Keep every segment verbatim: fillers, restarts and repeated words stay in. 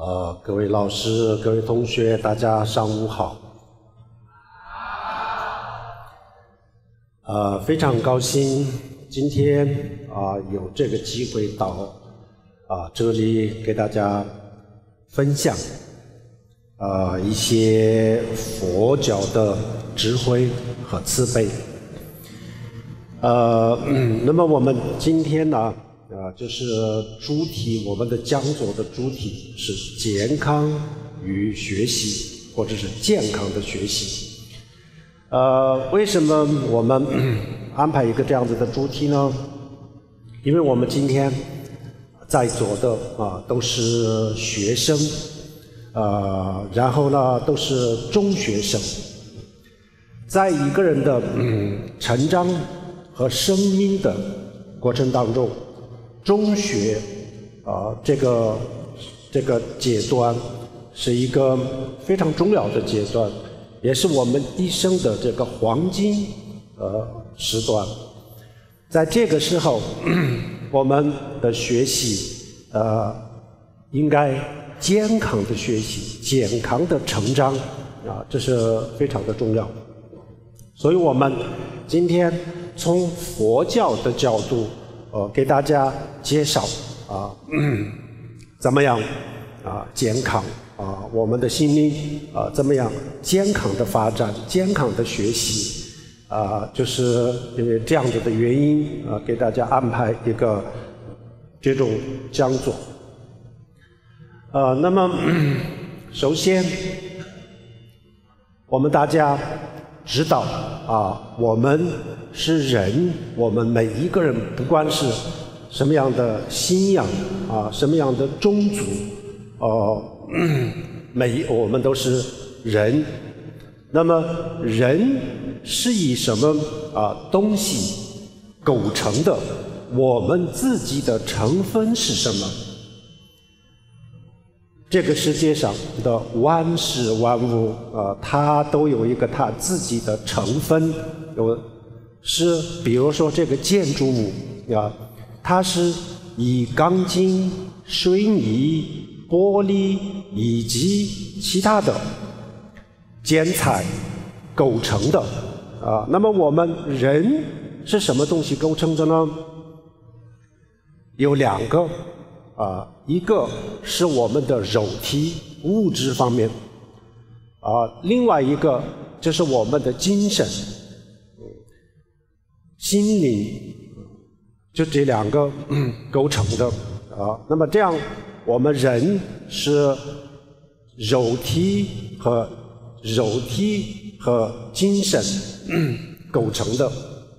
呃，各位老师、各位同学，大家上午好。呃，非常高兴今天啊、呃、有这个机会到啊、呃、这里给大家分享呃一些佛教的智慧和慈悲。呃，那么我们今天呢？啊，就是主题，我们的讲座的主题是健康与学习，或者是健康的学习。呃，为什么我们安排一个这样子的主题呢？因为我们今天在座的啊都是学生，呃，然后呢都是中学生，在一个人的嗯成长和生命的过程当中。中学啊、呃，这个这个阶段是一个非常重要的阶段，也是我们一生的这个黄金呃时段。在这个时候，我们的学习呃应该健康的学习，健康的成长啊，这是非常的重要。所以我们今天从佛教的角度。呃，给大家介绍啊、嗯，怎么样啊健康啊，我们的心灵啊怎么样健康的发展，健康的学习啊，就是因为这样子的原因啊，给大家安排一个这种讲座。呃，那么、嗯、首先我们大家知道啊，我们是人，我们每一个人，不管是什么样的信仰啊，什么样的种族，呃，每我们都是人。那么人是以什么啊东西构成的？我们自己的成分是什么？这个世界上的万事万物啊，它都有一个它自己的成分，有是比如说这个建筑物啊，它是以钢筋、水泥、玻璃以及其他的建材构成的啊。那么我们人是什么东西构成的呢？有两个。啊，一个是我们的肉体物质方面，啊，另外一个就是我们的精神、心灵，就这两个、嗯、构成的啊。那么这样，我们人是肉体和肉体和精神、嗯、构成的。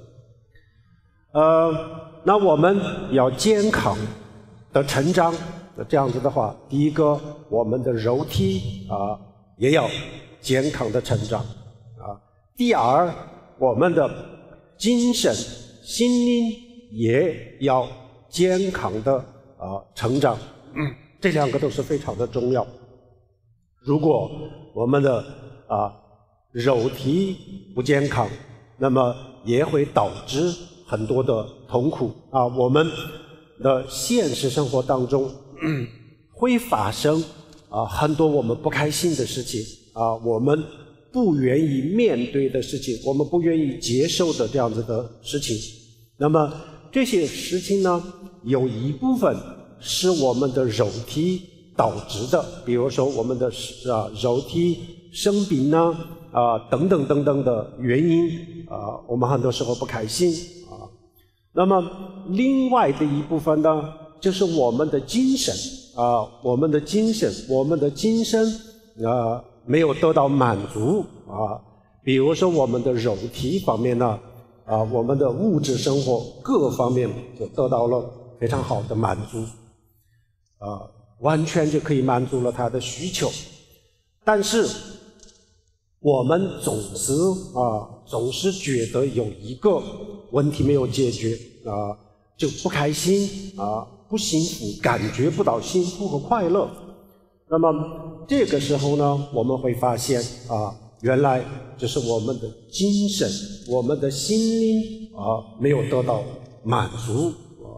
呃，那我们要健康的成长，那这样子的话，第一个，我们的肉体啊也要健康的成长啊。第二，我们的精神、心灵也要健康的啊成长。嗯，这两个都是非常的重要。如果我们的啊肉体不健康，那么也会导致很多的痛苦啊。我们的现实生活当中、嗯、会发生啊很多我们不开心的事情啊，我们不愿意面对的事情，我们不愿意接受的这样子的事情。那么这些事情呢，有一部分是我们的肉体导致的，比如说我们的啊肉体生病呢啊等等等等的原因啊，我们很多时候不开心啊。那么另外的一部分呢，就是我们的精神啊，我们的精神，我们的精神啊没有得到满足啊。比如说我们的肉体方面呢，啊，我们的物质生活各方面就得到了非常好的满足，啊，完全就可以满足了他的需求。但是我们总是啊，总是觉得有一个问题没有解决啊，就不开心啊，不幸福，感觉不到幸福和快乐。那么这个时候呢，我们会发现啊，原来这是我们的精神、我们的心灵啊没有得到满足啊。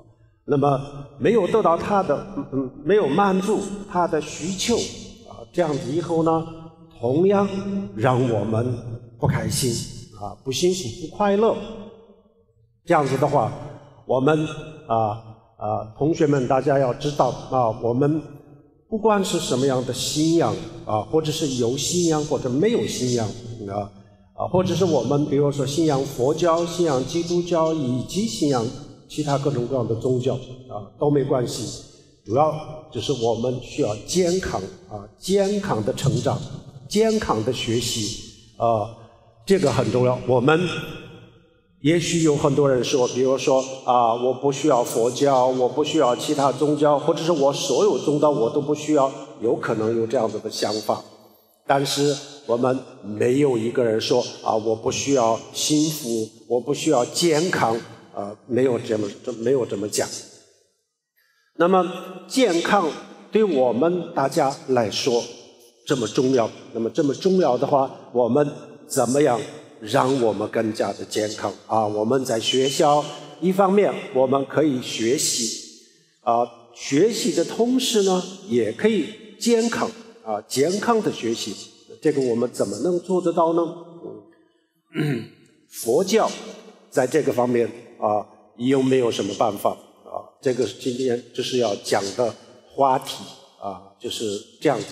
那么没有得到他的，嗯，没有满足他的需求啊，这样子以后呢，同样让我们不开心啊，不幸福、不快乐。这样子的话，我们啊啊，同学们，大家要知道啊，我们不管是什么样的信仰啊，或者是有信仰或者没有信仰啊。啊，或者是我们比如说信仰佛教、信仰基督教以及信仰其他各种各样的宗教啊，都没关系。主要就是我们需要健康啊，健康的成长，健康的学习啊，这个很重要。我们也许有很多人说，比如说啊，我不需要佛教，我不需要其他宗教，或者是我所有宗教我都不需要，有可能有这样子的想法。但是我们没有一个人说啊，我不需要幸福，我不需要健康，啊，没有这么没有这么讲。那么健康对我们大家来说这么重要，那么这么重要的话，我们怎么样让我们更加的健康啊？我们在学校一方面我们可以学习啊，学习的同时呢，也可以健康。啊，健康的学习，这个我们怎么能做得到呢？嗯，佛教在这个方面啊，有没有什么办法啊？这个今天就是要讲的话题啊，就是这样子。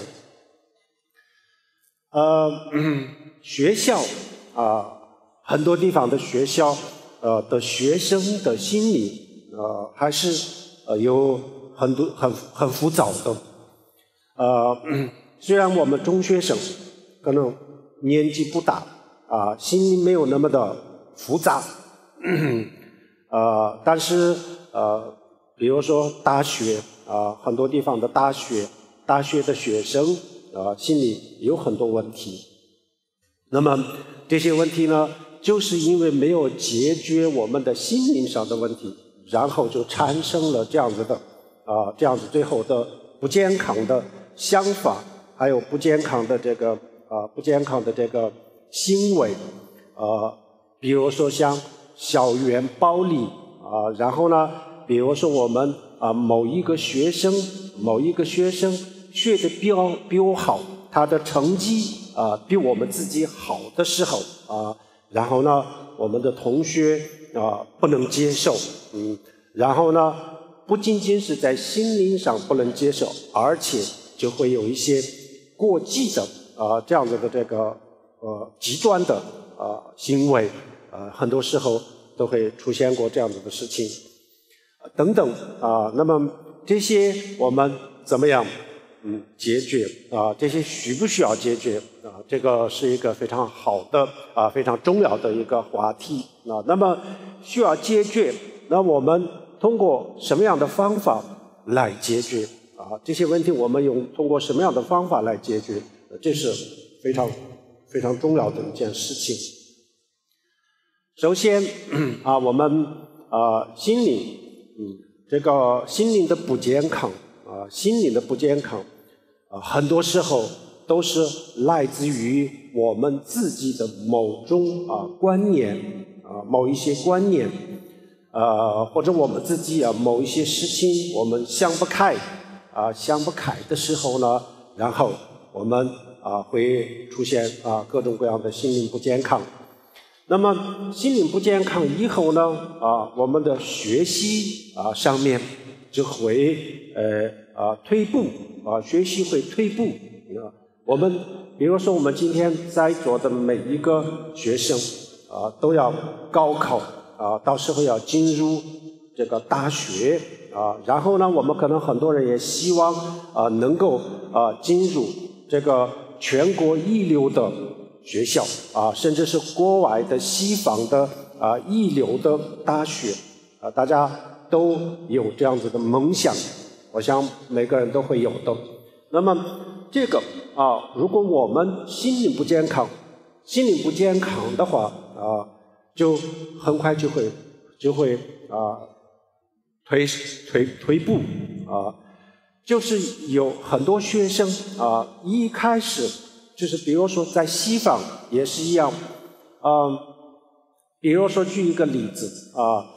呃，嗯、学校啊，很多地方的学校呃的学生的心理呃还是呃有很多很很浮躁的，呃。嗯虽然我们中学生可能年纪不大啊，心里没有那么的复杂，呃，但是呃，比如说大学啊，很多地方的大学，大学的学生啊，心里有很多问题。那么这些问题呢，就是因为没有解决我们的心灵上的问题，然后就产生了这样子的啊，这样子最后的不健康的想法。还有不健康的这个啊、呃，不健康的这个行为，呃，比如说像校园暴力啊、呃，然后呢，比如说我们啊、呃、某一个学生，某一个学生学的比我比我好，他的成绩啊、呃、比我们自己好的时候啊、呃，然后呢，我们的同学啊、呃、不能接受，嗯，然后呢，不仅仅是在心灵上不能接受，而且就会有一些过激的啊、呃、这样子的这个呃极端的啊、呃、行为啊、呃，很多时候都会出现过这样子的事情、呃、等等啊、呃。那么这些我们怎么样嗯解决啊、呃？这些需不需要解决啊、呃？这个是一个非常好的啊、呃、非常重要的一个话题啊、呃。那么需要解决，那我们通过什么样的方法来解决？啊，这些问题我们用通过什么样的方法来解决？这是非常非常重要的一件事情。首先啊，我们啊心灵，嗯，这个心灵的不健康啊，心灵的不健康啊，很多时候都是来自于我们自己的某种啊观念啊，某一些观念，呃，或者我们自己啊某一些事情我们想不开。啊，想不开的时候呢，然后我们啊会出现啊各种各样的心灵不健康。那么心灵不健康以后呢，啊我们的学习啊上面就会呃啊退步啊，学习会退步啊。我们比如说我们今天在座的每一个学生啊都要高考啊，到时候要进入这个大学。啊，然后呢，我们可能很多人也希望啊，能够啊进入这个全国一流的学校啊，甚至是国外的西方的啊一流的大学啊，大家都有这样子的梦想，我想每个人都会有的。那么这个啊，如果我们心理不健康，心理不健康的话啊，就很快就会就会啊。退退退步啊，就是有很多学生啊，一开始就是比如说在西方也是一样，嗯，比如说举一个例子啊，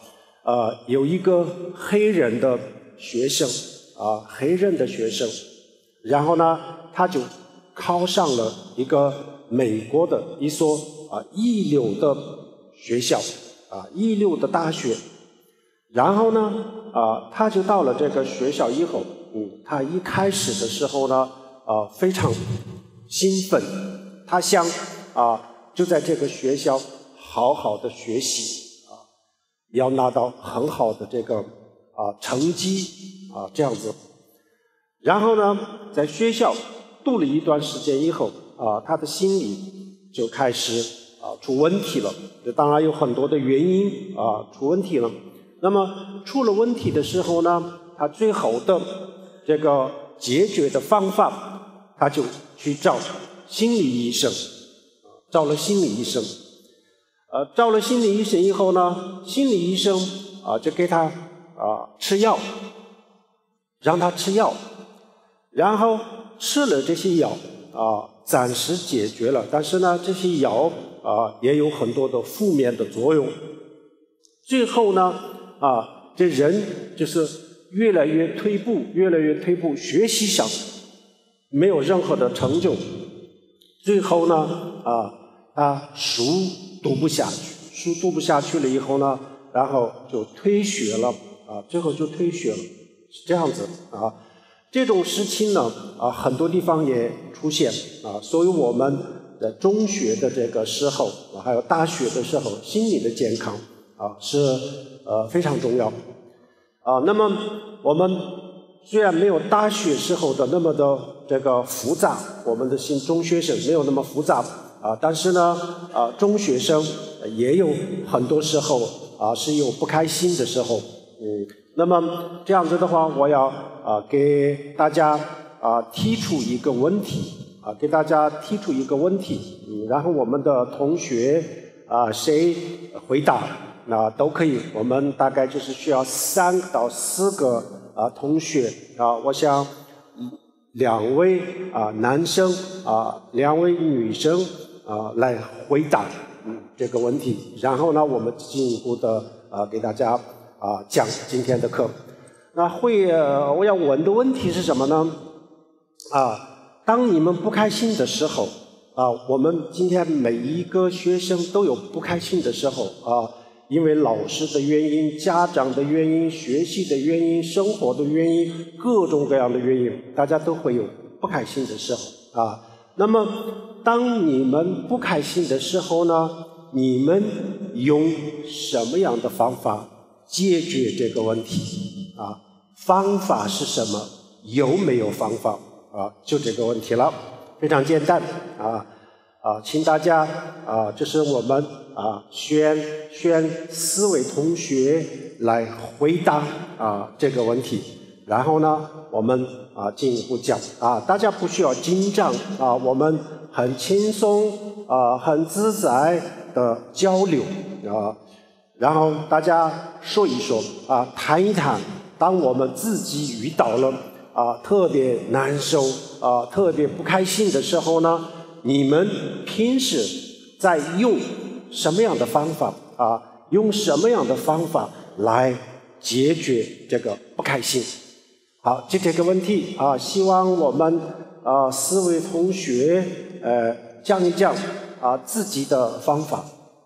呃，有一个黑人的学生啊，黑人的学生，然后呢，他就考上了一个美国的一所啊一流的学校啊，一流的大学。然后呢，啊，他就到了这个学校以后，嗯，他一开始的时候呢，啊，非常兴奋，他想啊，就在这个学校好好的学习啊，要拿到很好的这个啊成绩啊这样子。然后呢，在学校读了一段时间以后啊，他的心理就开始啊出问题了。这当然有很多的原因啊出问题了。那么出了问题的时候呢，他最后的这个解决的方法，他就去找心理医生，找了心理医生。呃，找了心理医生以后呢，心理医生啊就给他啊吃药，让他吃药，然后吃了这些药啊，暂时解决了，但是呢，这些药啊也有很多的负面的作用。最后呢，啊，这人就是越来越退步，越来越退步，学习上没有任何的成就。最后呢，啊，他书读不下去，书读不下去了以后呢，然后就退学了，啊，最后就退学了，是这样子啊。这种事情呢，啊，很多地方也出现啊，所以我们在中学的这个时候，啊，还有大学的时候，心理的健康啊是呃非常重要啊。那么我们虽然没有大学时候的那么的这个复杂，我们的心中学生没有那么复杂啊，但是呢，啊，中学生也有很多时候啊是有不开心的时候，嗯。那么这样子的话，我要啊给大家啊提出一个问题啊，给大家提出一个问题，嗯，然后我们的同学啊谁回答那都可以，我们大概就是需要三到四个啊同学啊，我想两位啊男生啊两位女生啊来回答嗯这个问题，然后呢我们进一步的啊给大家。啊，讲今天的课，那会呃，我要问的问题是什么呢？啊，当你们不开心的时候，啊，我们今天每一个学生都有不开心的时候啊，因为老师的原因、家长的原因、学习的原因、生活的原因，各种各样的原因，大家都会有不开心的时候啊。那么，当你们不开心的时候呢，你们用什么样的方法解决这个问题啊？方法是什么？有没有方法啊？就这个问题了，非常简单啊啊，请大家啊，这是我们啊选选四位同学来回答啊这个问题，然后呢，我们啊进一步讲啊，大家不需要紧张啊，我们很轻松啊，很自在的交流啊。然后大家说一说啊，谈一谈，当我们自己遇到了啊特别难受啊特别不开心的时候呢，你们平时在用什么样的方法啊？用什么样的方法来解决这个不开心？好，就这个问题啊，希望我们啊四位同学呃讲一讲啊自己的方法。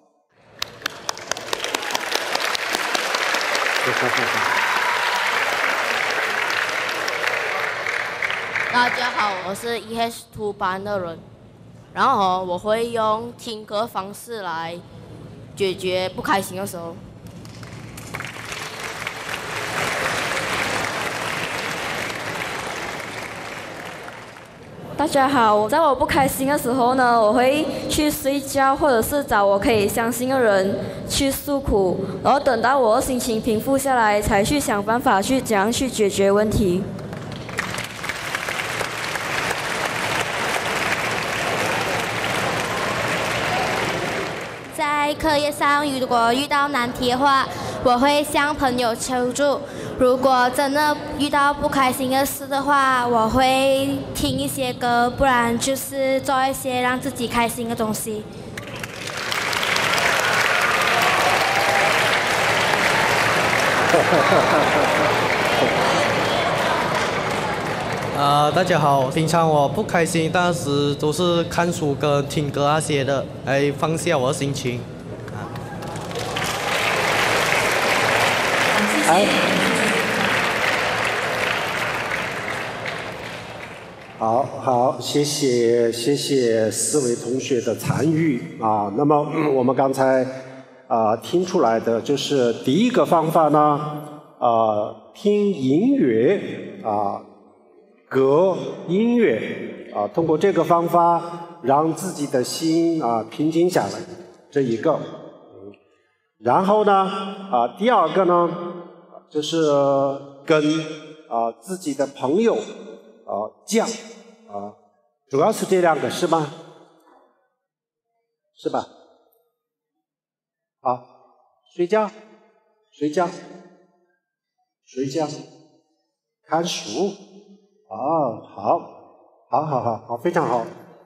大家好，我是 E H 二班的人，然后我会用听歌方式来解决不开心的时候。 大家好，在我不开心的时候呢，我会去睡觉，或者是找我可以相信的人去诉苦，然后等到我的心情平复下来，才去想办法去怎样去解决问题。 在课业上，如果遇到难题的话，我会向朋友求助。如果真的遇到不开心的事的话，我会听一些歌，不然就是做一些让自己开心的东西。 啊、呃，大家好，平常我不开心，但是都是看书跟听歌那些的，来放下我的心情。啊。 哎。好好，谢谢谢谢四位同学的参与啊。那么、嗯、我们刚才啊听出来的就是第一个方法呢，啊听音乐啊。歌音乐啊，通过这个方法让自己的心啊平静下来，这一个。然后呢，啊，第二个呢，就是跟啊自己的朋友啊讲啊，主要是这两个是吗？是吧？好，睡觉，睡觉，睡觉，看书。哦，好，好，好，好，好，非常好。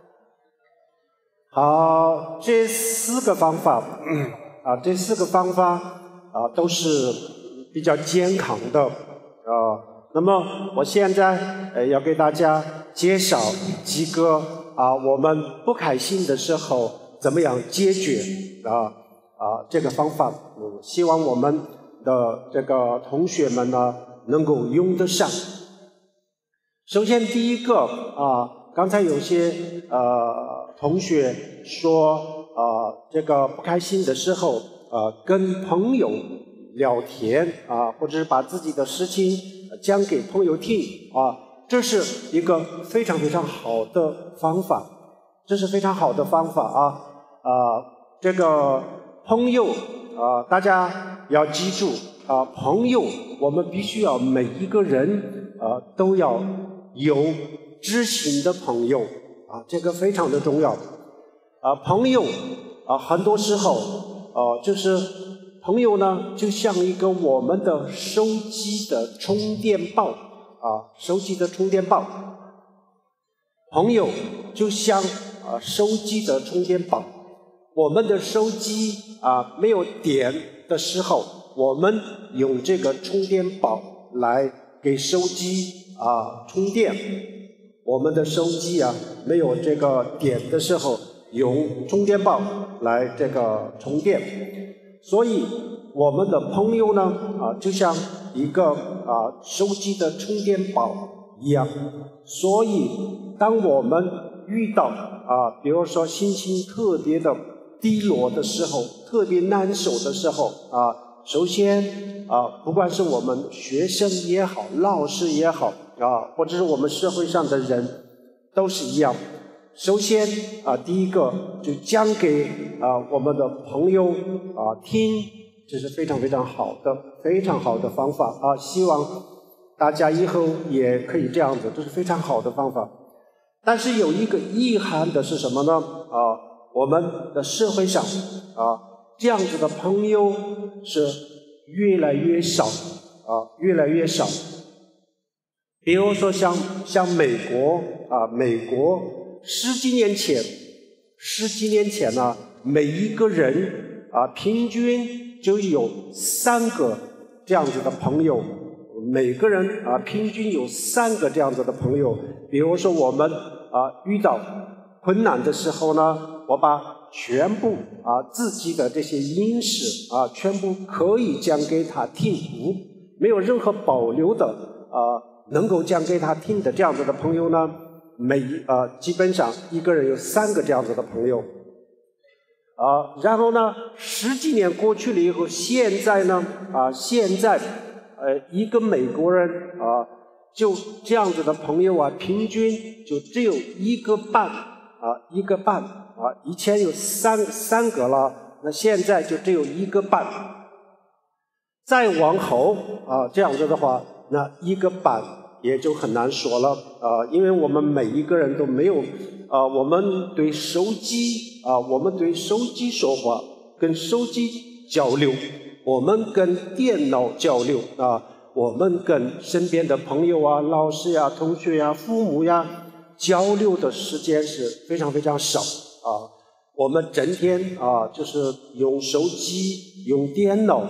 好，这四个方法，嗯、啊，这四个方法啊，都是比较健康的啊。那么，我现在呃要给大家介绍几个啊，我们不开心的时候怎么样解决啊啊这个方法。嗯，希望我们的这个同学们呢能够用得上。首先，第一个啊，刚才有些呃同学说啊，这个不开心的时候啊，跟朋友聊天啊，或者是把自己的事情讲给朋友听啊，这是一个非常非常好的方法，这是非常好的方法啊啊，这个朋友啊，大家要记住啊，朋友我们必须要每一个人啊都要有知心的朋友啊，这个非常的重要啊。朋友啊，很多时候啊，就是朋友呢，就像一个我们的手机的充电宝啊，手机的充电宝。朋友就像啊手机的充电宝，我们的手机啊没有电的时候，我们用这个充电宝来给手机啊，充电，我们的手机啊没有这个电的时候，用充电宝来这个充电。所以我们的朋友呢啊，就像一个啊手机的充电宝一样。所以当我们遇到啊，比如说心情特别的低落的时候，特别难受的时候啊，首先啊，不管是我们学生也好，老师也好。啊，或者是我们社会上的人都是一样。首先啊，第一个就讲给啊我们的朋友啊听，这是非常非常好的、非常好的方法啊。希望大家以后也可以这样子，这是非常好的方法。但是有一个遗憾的是什么呢？啊，我们的社会上啊这样子的朋友是越来越少啊，越来越少。比如说像像美国啊，美国十几年前，十几年前呢、啊，每一个人啊，平均就有三个这样子的朋友，每个人啊，平均有三个这样子的朋友。比如说我们啊遇到困难的时候呢，我把全部啊自己的这些隐事啊，全部可以讲给他听，没有任何保留的啊。能够讲给他听的这样子的朋友呢，每呃基本上一个人有三个这样子的朋友，啊、呃，然后呢，十几年过去了以后，现在呢，啊、呃，现在呃一个美国人啊、呃，就这样子的朋友啊，平均就只有一个半啊、呃，一个半啊、呃，以前有三三个了，那现在就只有一个半，再往后啊、呃，这样子的话。那一个半也就很难说了啊、呃，因为我们每一个人都没有啊、呃，我们对手机啊、呃，我们对手机说话，跟手机交流，我们跟电脑交流啊，我们跟身边的朋友啊、老师呀、同学呀、父母呀交流的时间是非常非常少啊。我们整天啊，就是用手机、用电脑。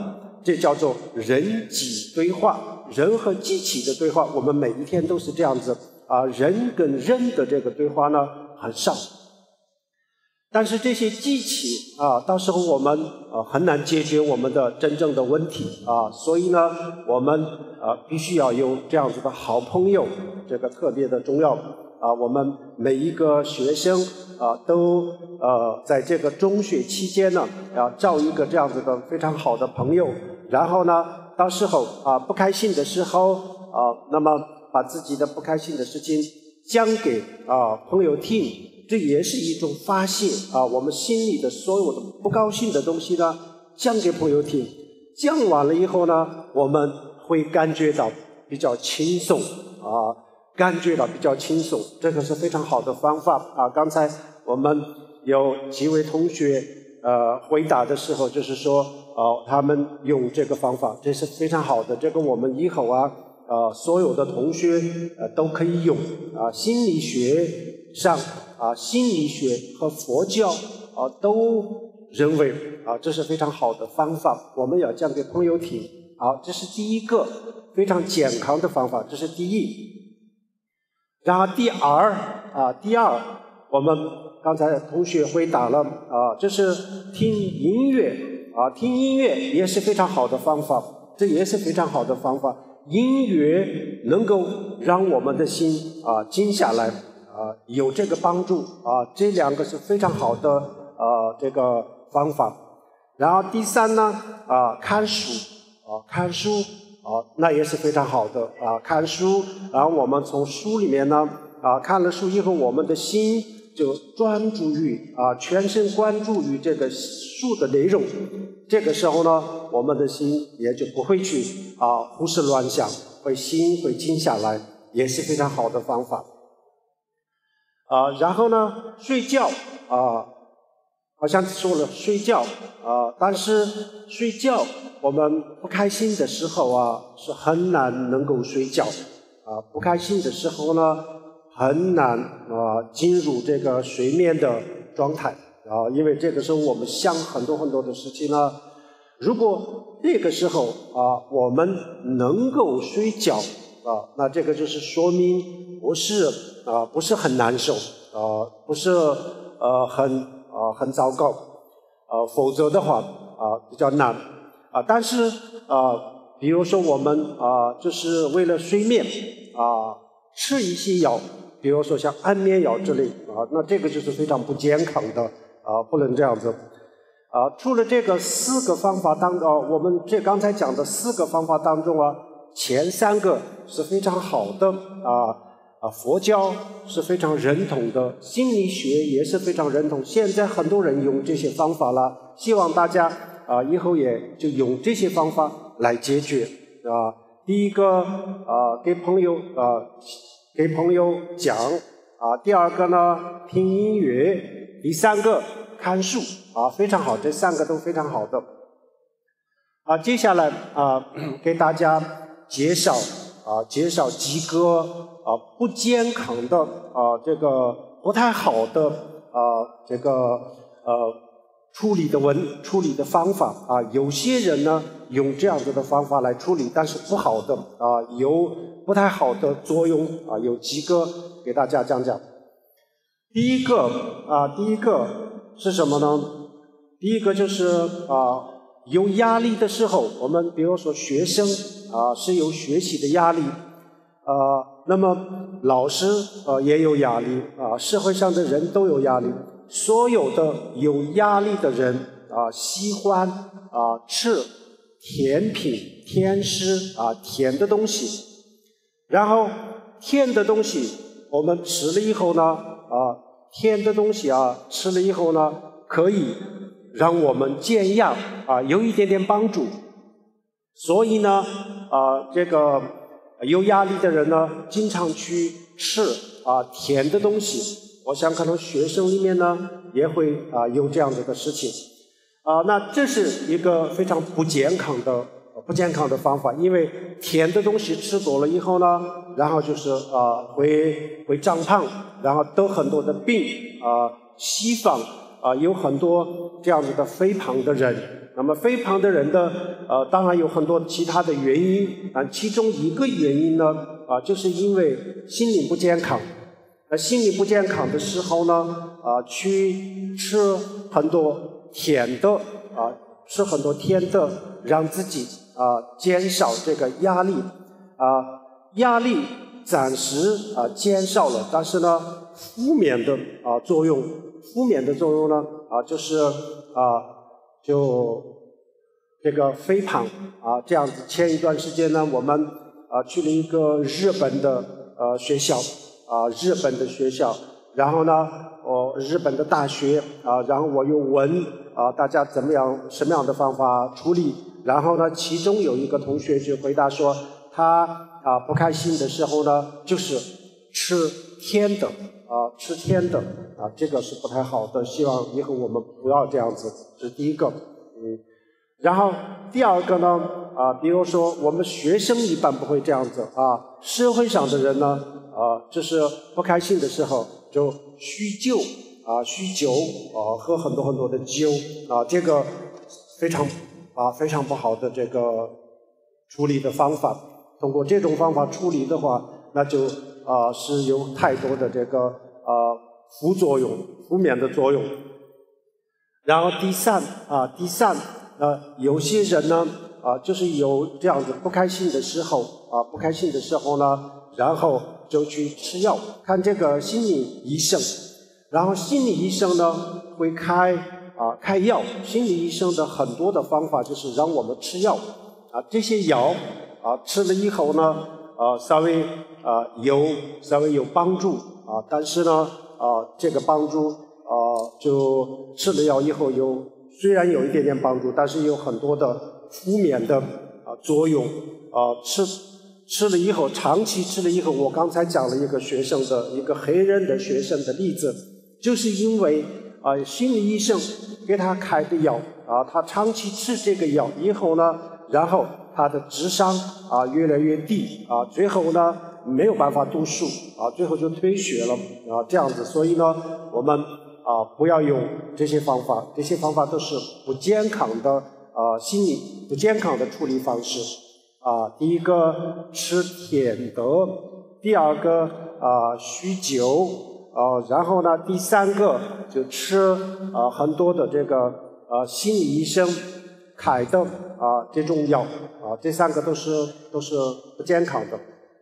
这叫做人机对话，人和机器的对话，我们每一天都是这样子啊，人跟人的这个对话呢很少。但是这些机器啊，到时候我们呃很难解决我们的真正的问题啊，所以呢，我们呃必须要有这样子的好朋友，这个特别的重要啊。我们每一个学生啊，都呃在这个中学期间呢，要找一个这样子的非常好的朋友，然后呢，到时候啊不开心的时候啊，那么把自己的不开心的事情讲给啊朋友听。这也是一种发泄啊，我们心里的所有的不高兴的东西呢，讲给朋友听。讲完了以后呢，我们会感觉到比较轻松啊，感觉到比较轻松，这个是非常好的方法啊。刚才我们有几位同学呃回答的时候，就是说哦、呃，他们用这个方法，这是非常好的。这个我们以后啊，呃，所有的同学呃都可以用啊，心理学上。啊，心理学和佛教啊都认为啊这是非常好的方法，我们要讲给朋友听。好，这是第一个非常健康的方法，这是第一。然后第二啊，第二，我们刚才同学回答了啊，就是听音乐啊，听音乐也是非常好的方法，这也是非常好的方法。音乐能够让我们的心啊静下来。啊，有这个帮助啊，这两个是非常好的呃这个方法。然后第三呢啊，看书啊，看书啊，那也是非常好的啊，看书。然后我们从书里面呢啊，看了书以后，我们的心就专注于啊，全神贯注于这个书的内容。这个时候呢，我们的心也就不会去啊胡思乱想，会心会静下来，也是非常好的方法。啊，然后呢，睡觉啊，好像说了睡觉啊，但是睡觉我们不开心的时候啊，是很难能够睡觉啊，不开心的时候呢，很难啊进入这个睡眠的状态啊，因为这个时候我们想很多很多的事情呢。如果这个时候啊，我们能够睡觉啊，那这个就是说明不是啊，不是很难受啊，不是呃很啊很糟糕啊，否则的话啊比较难啊。但是啊，比如说我们啊，就是为了睡眠啊，吃一些药，比如说像安眠药之类啊，那这个就是非常不健康的啊，不能这样子。啊，除了这个四个方法当中，我们这刚才讲的四个方法当中啊，前三个是非常好的啊啊，佛教是非常认同的，心理学也是非常认同。现在很多人用这些方法了，希望大家啊以后也就用这些方法来解决啊。第一个啊，给朋友啊给朋友讲啊，第二个呢听音乐，第三个看书啊，非常好，这三个都非常好的。啊，接下来啊，给大家介绍啊，介绍几个啊不健康的啊，这个不太好的啊，这个呃处理的文处理的方法啊。有些人呢用这样子的方法来处理，但是不好的啊，有不太好的作用啊，有几个给大家讲讲。第一个啊，第一个是什么呢？第一个就是啊。有压力的时候，我们比如说学生啊是有学习的压力，啊，那么老师啊也有压力啊，社会上的人都有压力。所有的有压力的人啊，喜欢啊吃甜品、甜食啊甜的东西，然后甜的东西我们吃了以后呢，啊甜的东西啊吃了以后呢可以让我们减压啊，有一点点帮助。所以呢，啊，这个有压力的人呢，经常去吃啊甜的东西。我想可能学生里面呢也会啊有这样子的事情啊。那这是一个非常不健康的不健康的方法，因为甜的东西吃多了以后呢，然后就是啊会会长胖，然后得很多的病啊，西方。啊，有很多这样子的肥胖的人那么肥胖的人的呃，当然有很多其他的原因啊，其中一个原因呢啊，就是因为心理不健康。那心理不健康的时候呢啊，去吃很多甜的啊，吃很多甜的，让自己啊减少这个压力啊，压力暂时啊减少了，但是呢，负面的啊作用，负面的作用呢啊就是啊就这个肥胖啊这样子。前一段时间呢，我们啊去了一个日本的呃学校啊，日本的学校，然后呢，哦日本的大学啊，然后我又问啊大家怎么样什么样的方法处理，然后呢，其中有一个同学就回答说，他啊不开心的时候呢，就是吃甜的啊，吃甜的啊，这个是不太好的，希望以后我们不要这样子，这是第一个，嗯。然后第二个呢，啊，比如说我们学生一般不会这样子啊，社会上的人呢，啊，就是不开心的时候就酗酒啊，酗酒啊，喝很多很多的酒啊，这个非常啊非常不好的这个处理的方法。通过这种方法处理的话，那就啊是有太多的这个啊副作用、负面的作用。然后第三啊，第三。呃，有些人呢，啊，就是有这样子不开心的时候，啊，不开心的时候呢，然后就去吃药，看这个心理医生，然后心理医生呢会开啊开药，心理医生的很多的方法就是让我们吃药，啊，这些药啊吃了以后呢，啊稍微啊有稍微有帮助啊，但是呢，啊这个帮助啊就吃了药以后有。虽然有一点点帮助，但是有很多的负面的啊作用啊，吃吃了以后，长期吃了以后，我刚才讲了一个学生的一个黑人的学生的例子，就是因为啊心理医生给他开的药啊，他长期吃这个药以后呢，然后他的智商啊越来越低啊，最后呢没有办法读书啊，最后就退学了啊，这样子，所以呢我们。啊，不要用这些方法，这些方法都是不健康的啊，心理不健康的处理方式啊。第一个吃甜的，第二个啊酗酒啊，然后呢，第三个就吃啊很多的这个啊心理医生开的啊这种药啊，这三个都是都是不健康的。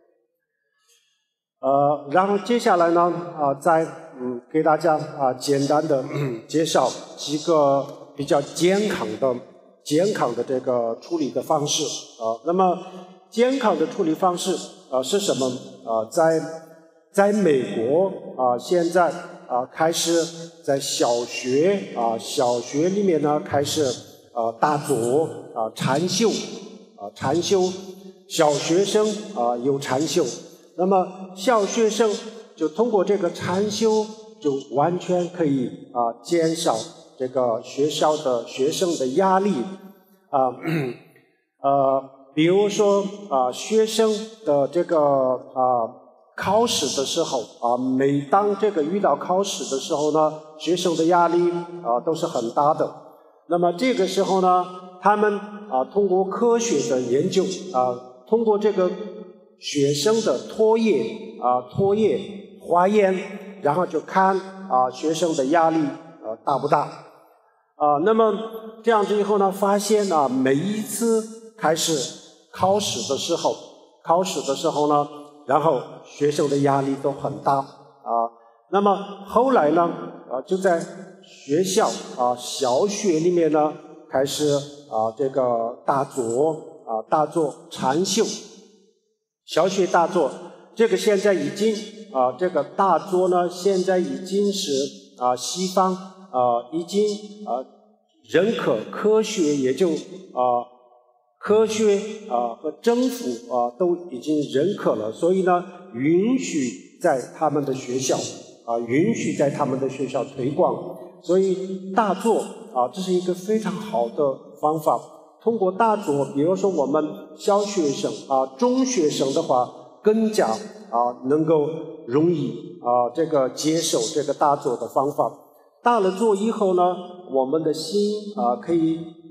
呃，然后接下来呢啊在。嗯，给大家啊简单的介绍几个比较健康的、健康的这个处理的方式啊。那么健康的处理方式啊是什么啊？在在美国啊，现在啊开始在小学啊小学里面呢开始啊打坐啊禅修啊禅修，小学生啊有禅修，那么小学生。就通过这个禅修，就完全可以啊减少这个学校的学生的压力啊呃，比如说啊学生的这个啊考试的时候啊，每当这个遇到考试的时候呢，学生的压力啊都是很大的。那么这个时候呢，他们啊通过科学的研究啊，通过这个学生的唾液啊唾液。化验，然后就看啊学生的压力呃大不大啊？那么这样子以后呢，发现啊每一次开始考试的时候，考试的时候呢，然后学生的压力都很大啊。那么后来呢啊就在学校啊小学里面呢开始啊这个大坐啊大坐禅修，小学大坐。这个现在已经啊，这个大坐呢，现在已经是啊，西方啊已经啊认可科学，也就啊科学啊和政府啊都已经认可了，所以呢，允许在他们的学校啊，允许在他们的学校推广。所以大坐啊，这是一个非常好的方法。通过大坐，比如说我们小学生啊、中学生的话。更加啊能够容易啊这个接受这个大坐的方法。大了坐以后呢，我们的心啊可以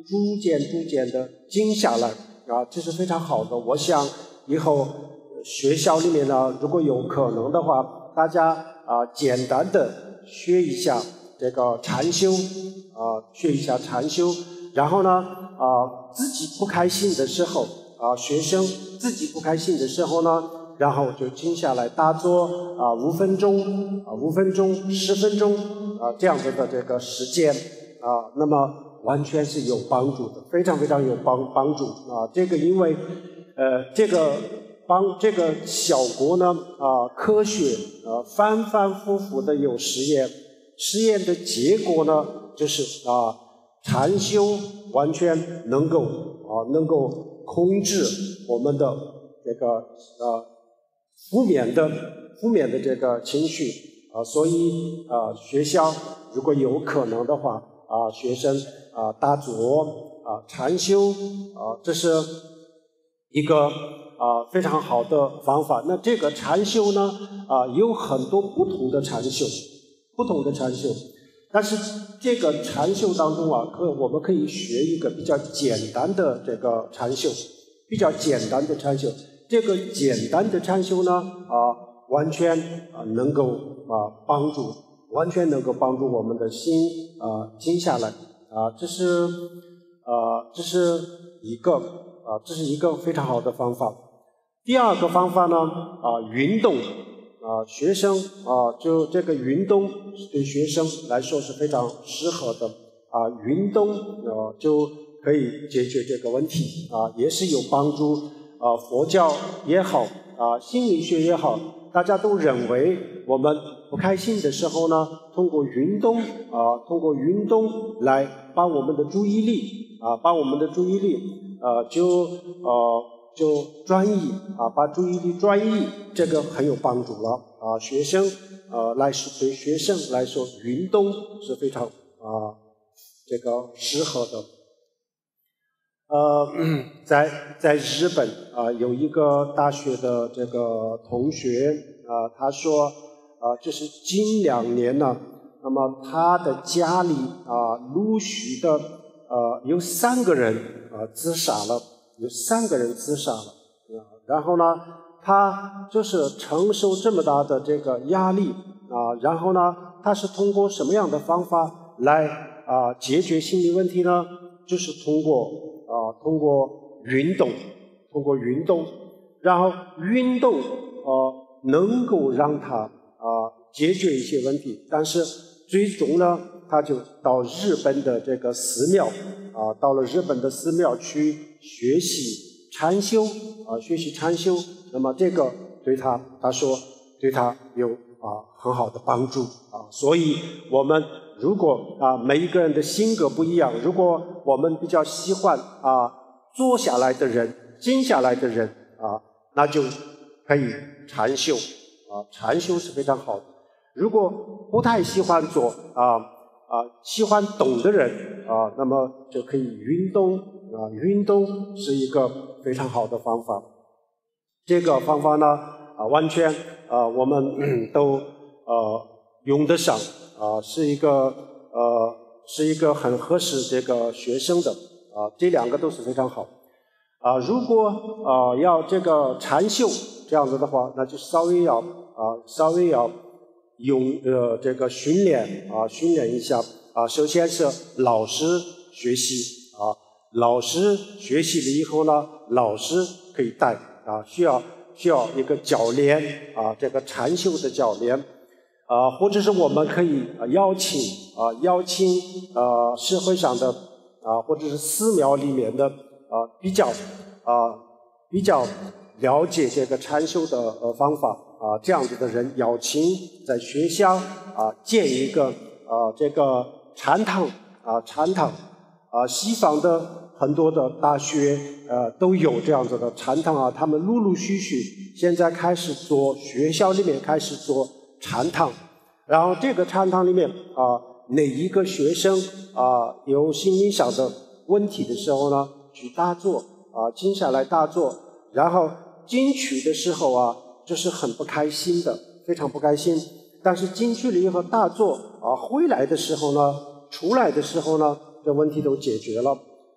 逐渐逐渐的静下来啊，这是非常好的。我想以后学校里面呢，如果有可能的话，大家啊简单的学一下这个禅修啊，学一下禅修，然后呢啊自己不开心的时候啊，学生自己不开心的时候呢，然后就静下来打坐啊，五分钟啊，五分钟、十分钟啊，这样子的这个时间啊，那么完全是有帮助的，非常非常有帮帮助啊。这个因为呃，这个帮这个小国呢啊，科学啊反反复复的有实验，实验的结果呢就是啊，禅修完全能够啊能够控制我们的这个呃。负面的负面的这个情绪啊，所以啊，学校如果有可能的话啊，学生啊打坐啊禅修啊，这是一个啊非常好的方法。那这个禅修呢啊，有很多不同的禅修，不同的禅修，但是这个禅修当中啊，可我们可以学一个比较简单的这个禅修，比较简单的禅修。这个简单的禅修呢，啊，完全啊能够啊帮助，完全能够帮助我们的心啊静下来啊，这是啊这是一个啊这是一个非常好的方法。第二个方法呢啊运动啊学生啊就这个运动对学生来说是非常适合的啊运动啊就可以解决这个问题啊也是有帮助。啊，佛教也好，啊，心理学也好，大家都认为我们不开心的时候呢，通过运动啊，通过运动来把我们的注意力啊，把我们的注意力啊，就呃就转移啊，把注意力转移，这个很有帮助了啊。学生呃来说，对学生来说，运动是非常啊这个适合的。呃，在在日本啊、呃，有一个大学的这个同学啊、呃，他说啊、呃，就是近两年呢，那么他的家里啊、呃，陆续的呃有三个人啊、呃、自杀了，有三个人自杀了啊、呃，然后呢，他就是承受这么大的这个压力啊、呃，然后呢，他是通过什么样的方法来啊、呃、解决心理问题呢？就是通过。啊，通过运动，通过运动，然后运动呃能够让他啊、呃、解决一些问题，但是最终呢，他就到日本的这个寺庙啊、呃，到了日本的寺庙去学习禅修啊、呃，学习禅修。那么这个对他，他说对他有啊、呃、很好的帮助啊，所以我们。如果啊每一个人的性格不一样，如果我们比较喜欢啊坐下来的人、静下来的人啊，那就可以禅修啊，禅修是非常好的。如果不太喜欢坐啊啊喜欢动的人啊，那么就可以运动啊，运动是一个非常好的方法。这个方法呢啊完全啊我们、嗯、都呃用得上。啊，是一个呃，是一个很合适这个学生的啊，这两个都是非常好啊。如果啊要这个禅修这样子的话，那就稍微要啊稍微要用呃这个训练啊训练一下啊。首先是老师学习啊，老师学习了以后呢，老师可以带啊，需要需要一个教练啊，这个禅修的教练。啊，或者是我们可以邀请啊，邀请呃社会上的啊，或者是寺庙里面的啊，比较啊比较了解这个禅修的呃方法啊，这样子的人邀请在学校啊建一个啊这个禅堂啊禅堂啊，西方的很多的大学呃都有这样子的禅堂啊，他们陆陆续续现在开始做，学校里面开始做。禅堂，然后这个禅堂里面啊，哪一个学生啊有心理上的问题的时候呢，去打坐啊，静下来打坐，然后进去的时候啊，就是很不开心的，非常不开心。但是进去了以后打坐啊，回来的时候呢，出来的时候呢，这问题都解决了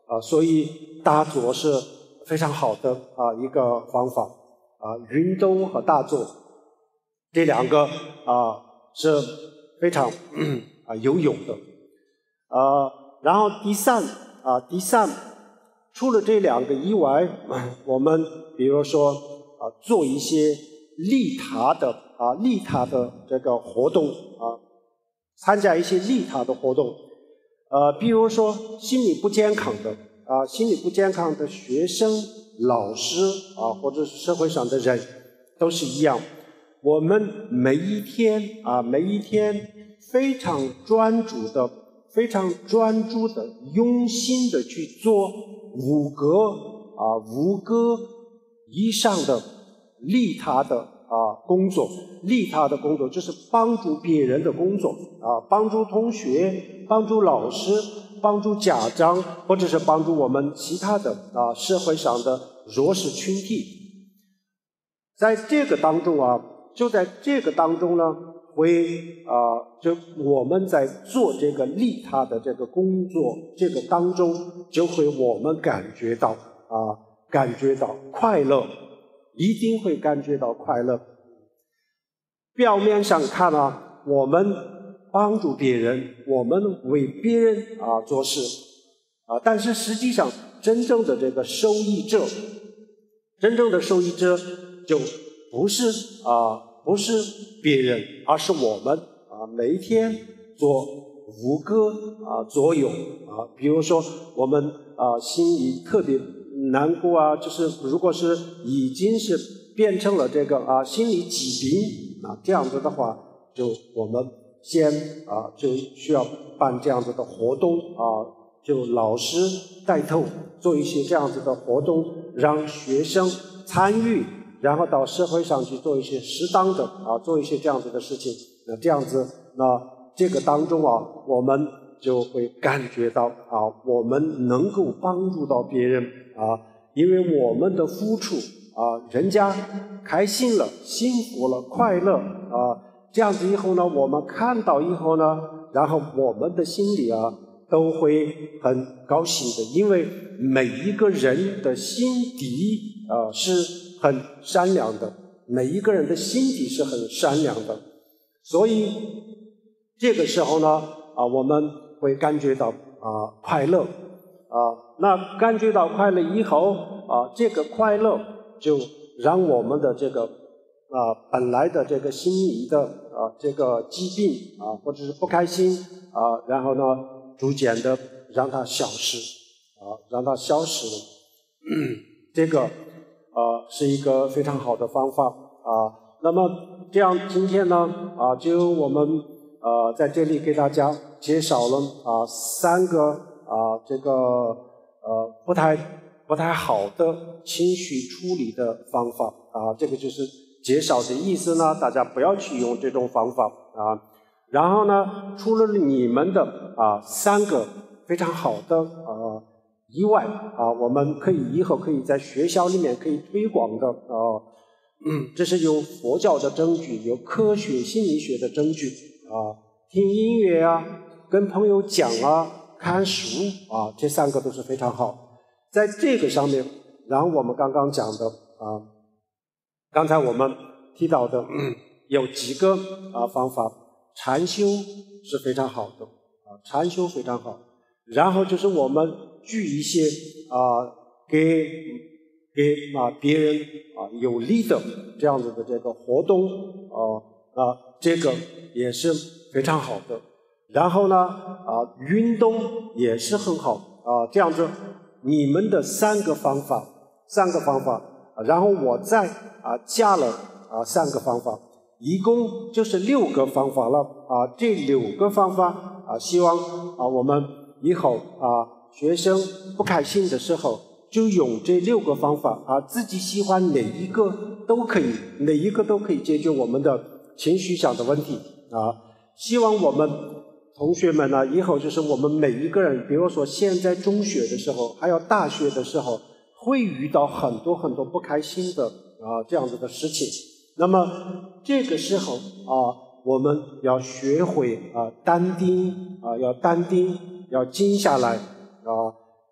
啊，所以打坐是非常好的啊一个方法啊，运动和打坐这两个啊是非常啊有用的啊。然后第三啊，第三，除了这两个以外，我们比如说啊做一些利他的啊利他的这个活动啊，参加一些利他的活动。呃，比如说心理不健康的啊，心理不健康的学生、老师啊，或者是社会上的人，都是一样。我们每一天啊，每一天非常专注的、非常专注的、用心的去做五个啊五个以上的利他的啊工作，利他的工作就是帮助别人的工作啊，帮助同学。帮助老师，帮助家长，或者是帮助我们其他的啊社会上的弱势群体。在这个当中啊，就在这个当中呢，会啊，就我们在做这个利他的这个工作，这个当中就会我们感觉到啊，感觉到快乐，一定会感觉到快乐。表面上看啊，我们帮助别人，我们为别人啊做事啊，但是实际上真正的这个受益者，真正的受益者就不是啊不是别人，而是我们啊每一天做五个啊左右啊，比如说我们啊心里特别难过啊，就是如果是已经是变成了这个啊心理疾病啊，这样子的话，就我们先啊，就需要办这样子的活动啊，就老师带头做一些这样子的活动，让学生参与，然后到社会上去做一些适当的啊，做一些这样子的事情。那这样子，那这个当中啊，我们就会感觉到啊，我们能够帮助到别人啊，因为我们的付出啊，人家开心了、幸福了、快乐啊。这样子以后呢，我们看到以后呢，然后我们的心里啊都会很高兴的，因为每一个人的心底啊是很善良的，每一个人的心底是很善良的，所以这个时候呢啊，我们会感觉到啊快乐啊，那感觉到快乐以后啊，这个快乐就让我们的这个。啊，本来的这个心理的啊这个疾病啊，或者是不开心啊，然后呢，逐渐的让它消失啊，让它消失了。这个啊是一个非常好的方法啊。那么这样今天呢啊，就我们呃在这里给大家介绍了啊三个啊这个呃不太不太好的情绪处理的方法啊，这个就是。介绍的意思呢，大家不要去用这种方法啊。然后呢，除了你们的啊三个非常好的啊以外啊，我们可以以后可以在学校里面可以推广的啊，嗯，这是有佛教的证据，有科学心理学的证据啊。听音乐啊，跟朋友讲啊，看书啊，这三个都是非常好。在这个上面，然后我们刚刚讲的啊。刚才我们提到的、嗯、有几个啊方法，禅修是非常好的啊，禅修非常好。然后就是我们举一些啊给给啊别人啊有利的这样子的这个活动啊啊，这个也是非常好的。然后呢啊运动也是很好啊，这样子你们的三个方法，三个方法。然后我再啊加了啊三个方法，一共就是六个方法了啊。这六个方法啊，希望啊我们以后啊学生不开心的时候，就用这六个方法啊，自己喜欢哪一个都可以，哪一个都可以解决我们的情绪上的问题啊。希望我们同学们呢，以后就是我们每一个人，比如说现在中学的时候，还有大学的时候。会遇到很多很多不开心的啊这样子的事情，那么这个时候啊，我们要学会啊淡定啊，要淡定，要静下来啊。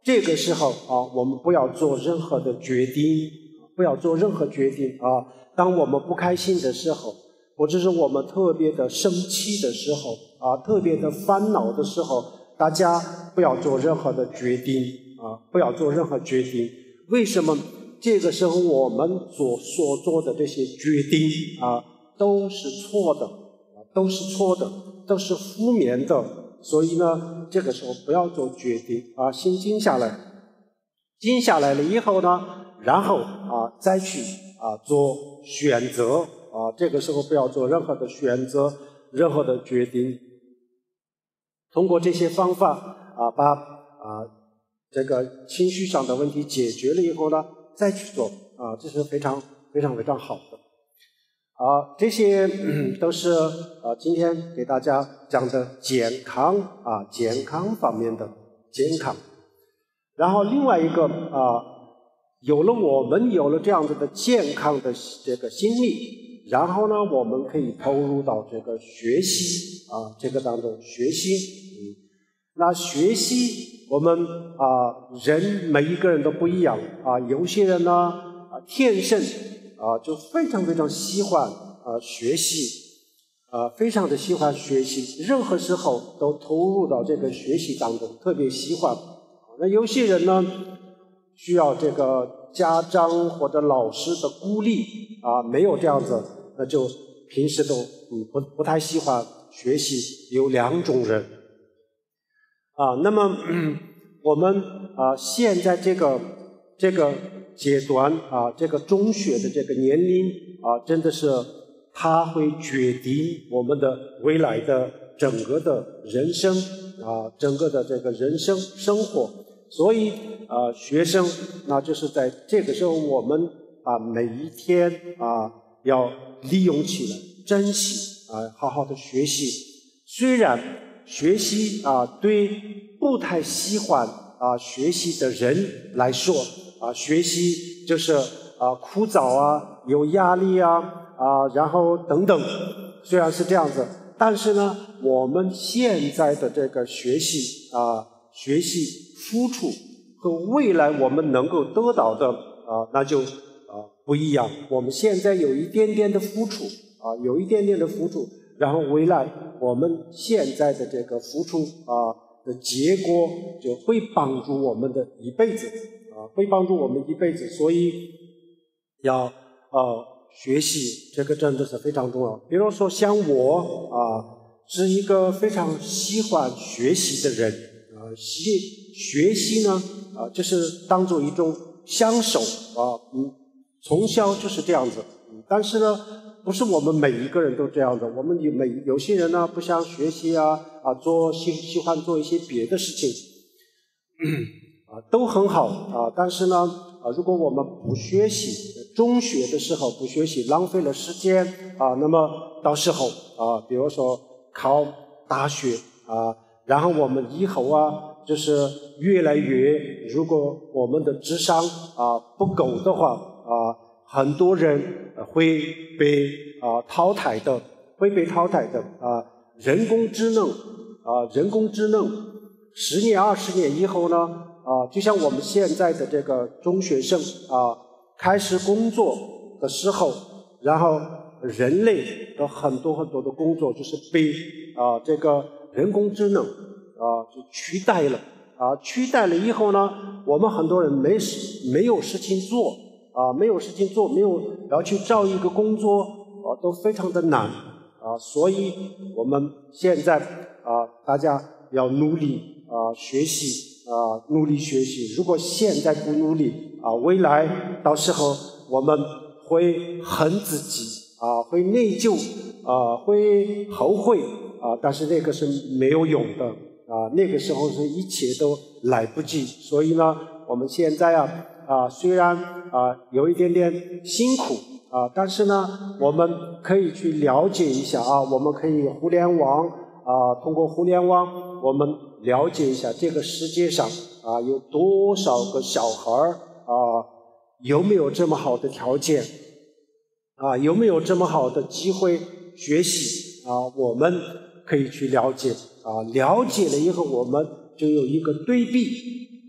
这个时候啊，我们不要做任何的决定，不要做任何决定啊。当我们不开心的时候，或者是我们特别的生气的时候啊，特别的烦恼的时候，大家不要做任何的决定啊，不要做任何决定。为什么？这个时候我们所所做的这些决定啊，都是错的，都是错的，都是负面的。所以呢，这个时候不要做决定啊，先静下来，静下来了以后呢，然后啊再去啊做选择啊。这个时候不要做任何的选择，任何的决定。通过这些方法啊，把啊这个情绪上的问题解决了以后呢，再去做啊，这是非常非常非常好的。好，这些、嗯、都是呃今天给大家讲的健康啊健康方面的健康。然后另外一个啊，有了我们有了这样子的健康的这个心理，然后呢，我们可以投入到这个学习啊这个当中学习。嗯，那学习我们啊人每一个人都不一样啊，有些人呢啊天生啊，就非常非常喜欢啊学习，啊非常的喜欢学习，任何时候都投入到这个学习当中，特别喜欢。那有些人呢，需要这个家长或者老师的鼓励啊，没有这样子，那就平时都嗯不不太喜欢学习。有两种人啊，那么、嗯、我们啊现在这个这个。阶段啊，这个中学的这个年龄啊，真的是它会决定我们的未来的整个的人生啊，整个的这个人生生活。所以啊，学生那就是在这个时候，我们啊每一天啊要利用起来，珍惜啊，好好的学习。虽然学习啊对不太喜欢啊学习的人来说，啊，学习就是啊枯燥啊，有压力啊啊，然后等等，虽然是这样子，但是呢，我们现在的这个学习啊，学习付出和未来我们能够得到的啊，那就啊不一样。我们现在有一点点的付出啊，有一点点的付出，然后未来我们现在的这个付出啊的结果就会帮助我们的一辈子。啊，会帮助我们一辈子，所以要呃学习，这个真的是非常重要。比如说像我啊，是一个非常喜欢学习的人啊，习学习呢啊，就是当做一种享受啊，嗯，从小就是这样子。嗯，但是呢，不是我们每一个人都这样的，我们有每有些人呢不想学习啊啊，做喜喜欢做一些别的事情。嗯啊，都很好啊，但是呢，啊，如果我们不学习，中学的时候不学习，浪费了时间啊，那么到时候啊，比如说考大学啊，然后我们以后啊，就是越来越，如果我们的智商啊不够的话啊，很多人会被啊淘汰的，会被淘汰的啊，人工智能啊，人工智能，十年二十年以后呢？啊，就像我们现在的这个中学生啊，开始工作的时候，然后人类的很多很多的工作就是被啊这个人工智能啊就取代了啊，取代了以后呢，我们很多人没事没有事情做啊，没有事情做，没有要去找一个工作啊，都非常的难啊，所以我们现在啊，大家要努力啊学习。啊，努力学习。如果现在不努力啊，未来到时候我们会恨自己啊，会内疚啊，会后悔啊。但是那个是没有用的啊，那个时候是一切都来不及。所以呢，我们现在啊啊，虽然啊有一点点辛苦啊，但是呢，我们可以去了解一下啊，我们可以互联网啊，通过互联网我们。了解一下这个世界上啊有多少个小孩啊，有没有这么好的条件啊，有没有这么好的机会学习啊？我们可以去了解啊，了解了以后我们就有一个对比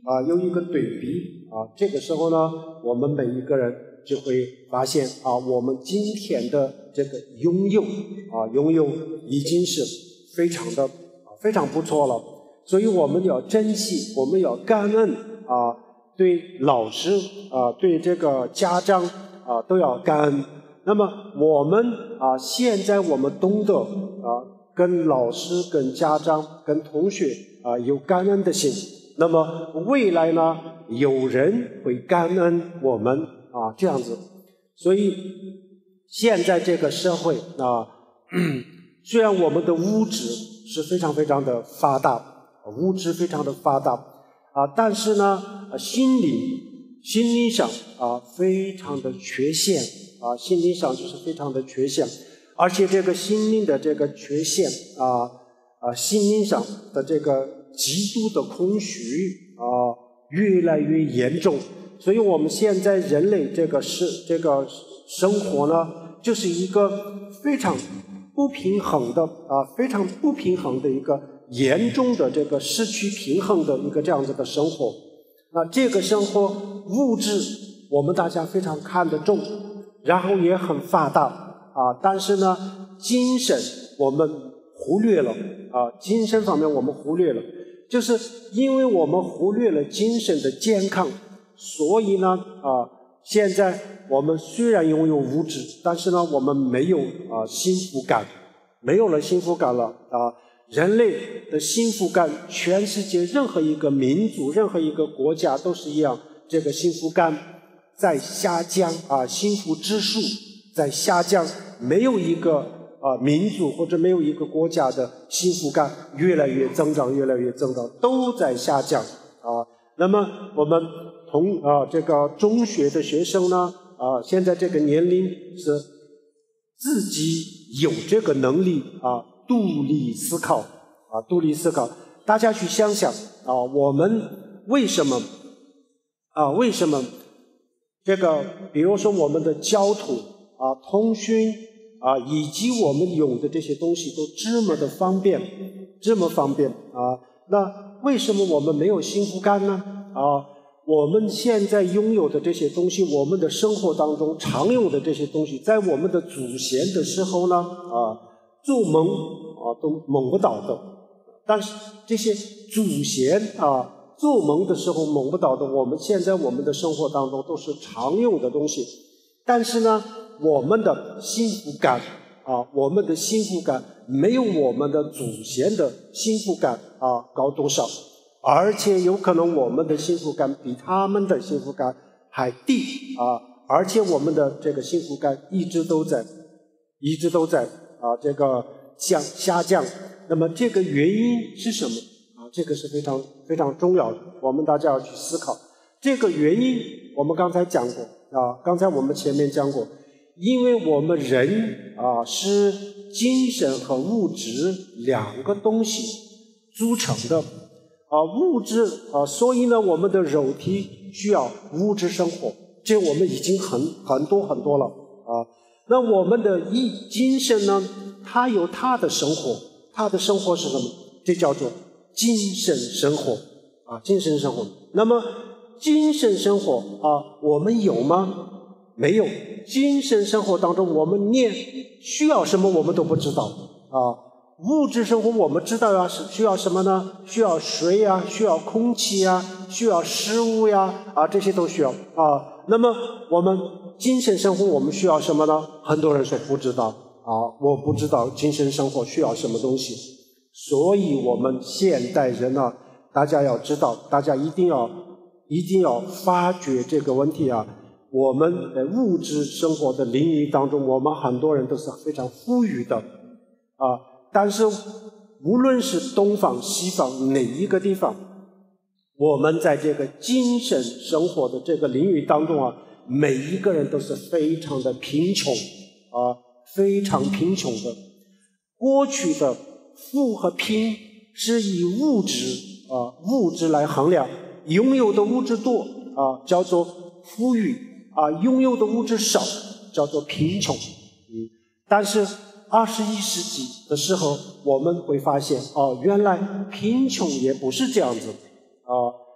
啊有一个对比啊，这个时候呢，我们每一个人就会发现啊，我们今天的这个拥有啊，拥有已经是非常的啊非常不错了。所以我们要珍惜，我们要感恩啊，对老师啊，对这个家长啊都要感恩。那么我们啊，现在我们懂得啊，跟老师、跟家长、跟同学啊有感恩的心。那么未来呢，有人会感恩我们啊，这样子。所以现在这个社会啊，虽然我们的物质是非常非常的发达，物质非常的发达啊，但是呢，心灵心灵上啊非常的缺陷啊，心灵上就是非常的缺陷，而且这个心灵的这个缺陷啊啊，心灵上的这个极度的空虚啊，越来越严重。所以我们现在人类这个是这个生活呢，就是一个非常不平衡的啊，非常不平衡的一个严重的这个失去平衡的一个这样子的生活。那这个生活物质我们大家非常看得重，然后也很发达啊，但是呢，精神我们忽略了啊，精神方面我们忽略了，就是因为我们忽略了精神的健康，所以呢啊，现在我们虽然拥有物质，但是呢，我们没有啊幸福感，没有了幸福感了啊。人类的幸福感，全世界任何一个民族、任何一个国家都是一样，这个幸福感在下降啊，幸福指数在下降，没有一个啊民族或者没有一个国家的幸福感越来越增长，越来越增长，都在下降啊。那么我们同啊这个中学的学生呢啊，现在这个年龄是自己有这个能力啊。独立思考啊，独立思考。大家去想想啊，我们为什么啊？为什么这个？比如说我们的交通啊、通讯啊，以及我们用的这些东西都这么的方便，这么方便啊？那为什么我们没有幸福感呢？啊，我们现在拥有的这些东西，我们的生活当中常用的这些东西，在我们的祖先的时候呢，啊。做梦啊都梦不到的，但是这些祖先啊做梦的时候梦不到的，我们现在我们的生活当中都是常用的东西。但是呢，我们的幸福感啊，我们的幸福感没有我们的祖先的幸福感啊高多少，而且有可能我们的幸福感比他们的幸福感还低啊，而且我们的这个幸福感一直都在，一直都在。啊，这个降下降，那么这个原因是什么？啊，这个是非常非常重要的，我们大家要去思考。这个原因我们刚才讲过啊，刚才我们前面讲过，因为我们人啊是精神和物质两个东西组成的啊，物质啊，所以呢，我们的肉体需要物质生活，这我们已经很很多很多了啊。那我们的意精神呢？它有它的生活，它的生活是什么？这叫做精神生活啊，精神生活。那么精神生活啊，我们有吗？没有。精神生活当中，我们连需要什么我们都不知道啊。物质生活我们知道呀，是需要什么呢？需要水呀，需要空气呀，需要食物呀，啊，这些都需要啊。那么我们精神生活我们需要什么呢？很多人说不知道啊，我不知道精神生活需要什么东西。所以我们现代人呢，大家要知道，大家一定要一定要发掘这个问题啊。我们在物质生活的领域当中，我们很多人都是非常富裕的啊，但是无论是东方西方哪一个地方，我们在这个精神生活的这个领域当中啊，每一个人都是非常的贫穷啊，非常贫穷的。过去的富和贫是以物质啊物质来衡量，拥有的物质多啊叫做富裕啊，拥有的物质少叫做贫穷。嗯，但是二十一世纪的时候，我们会发现哦，原来贫穷也不是这样子啊，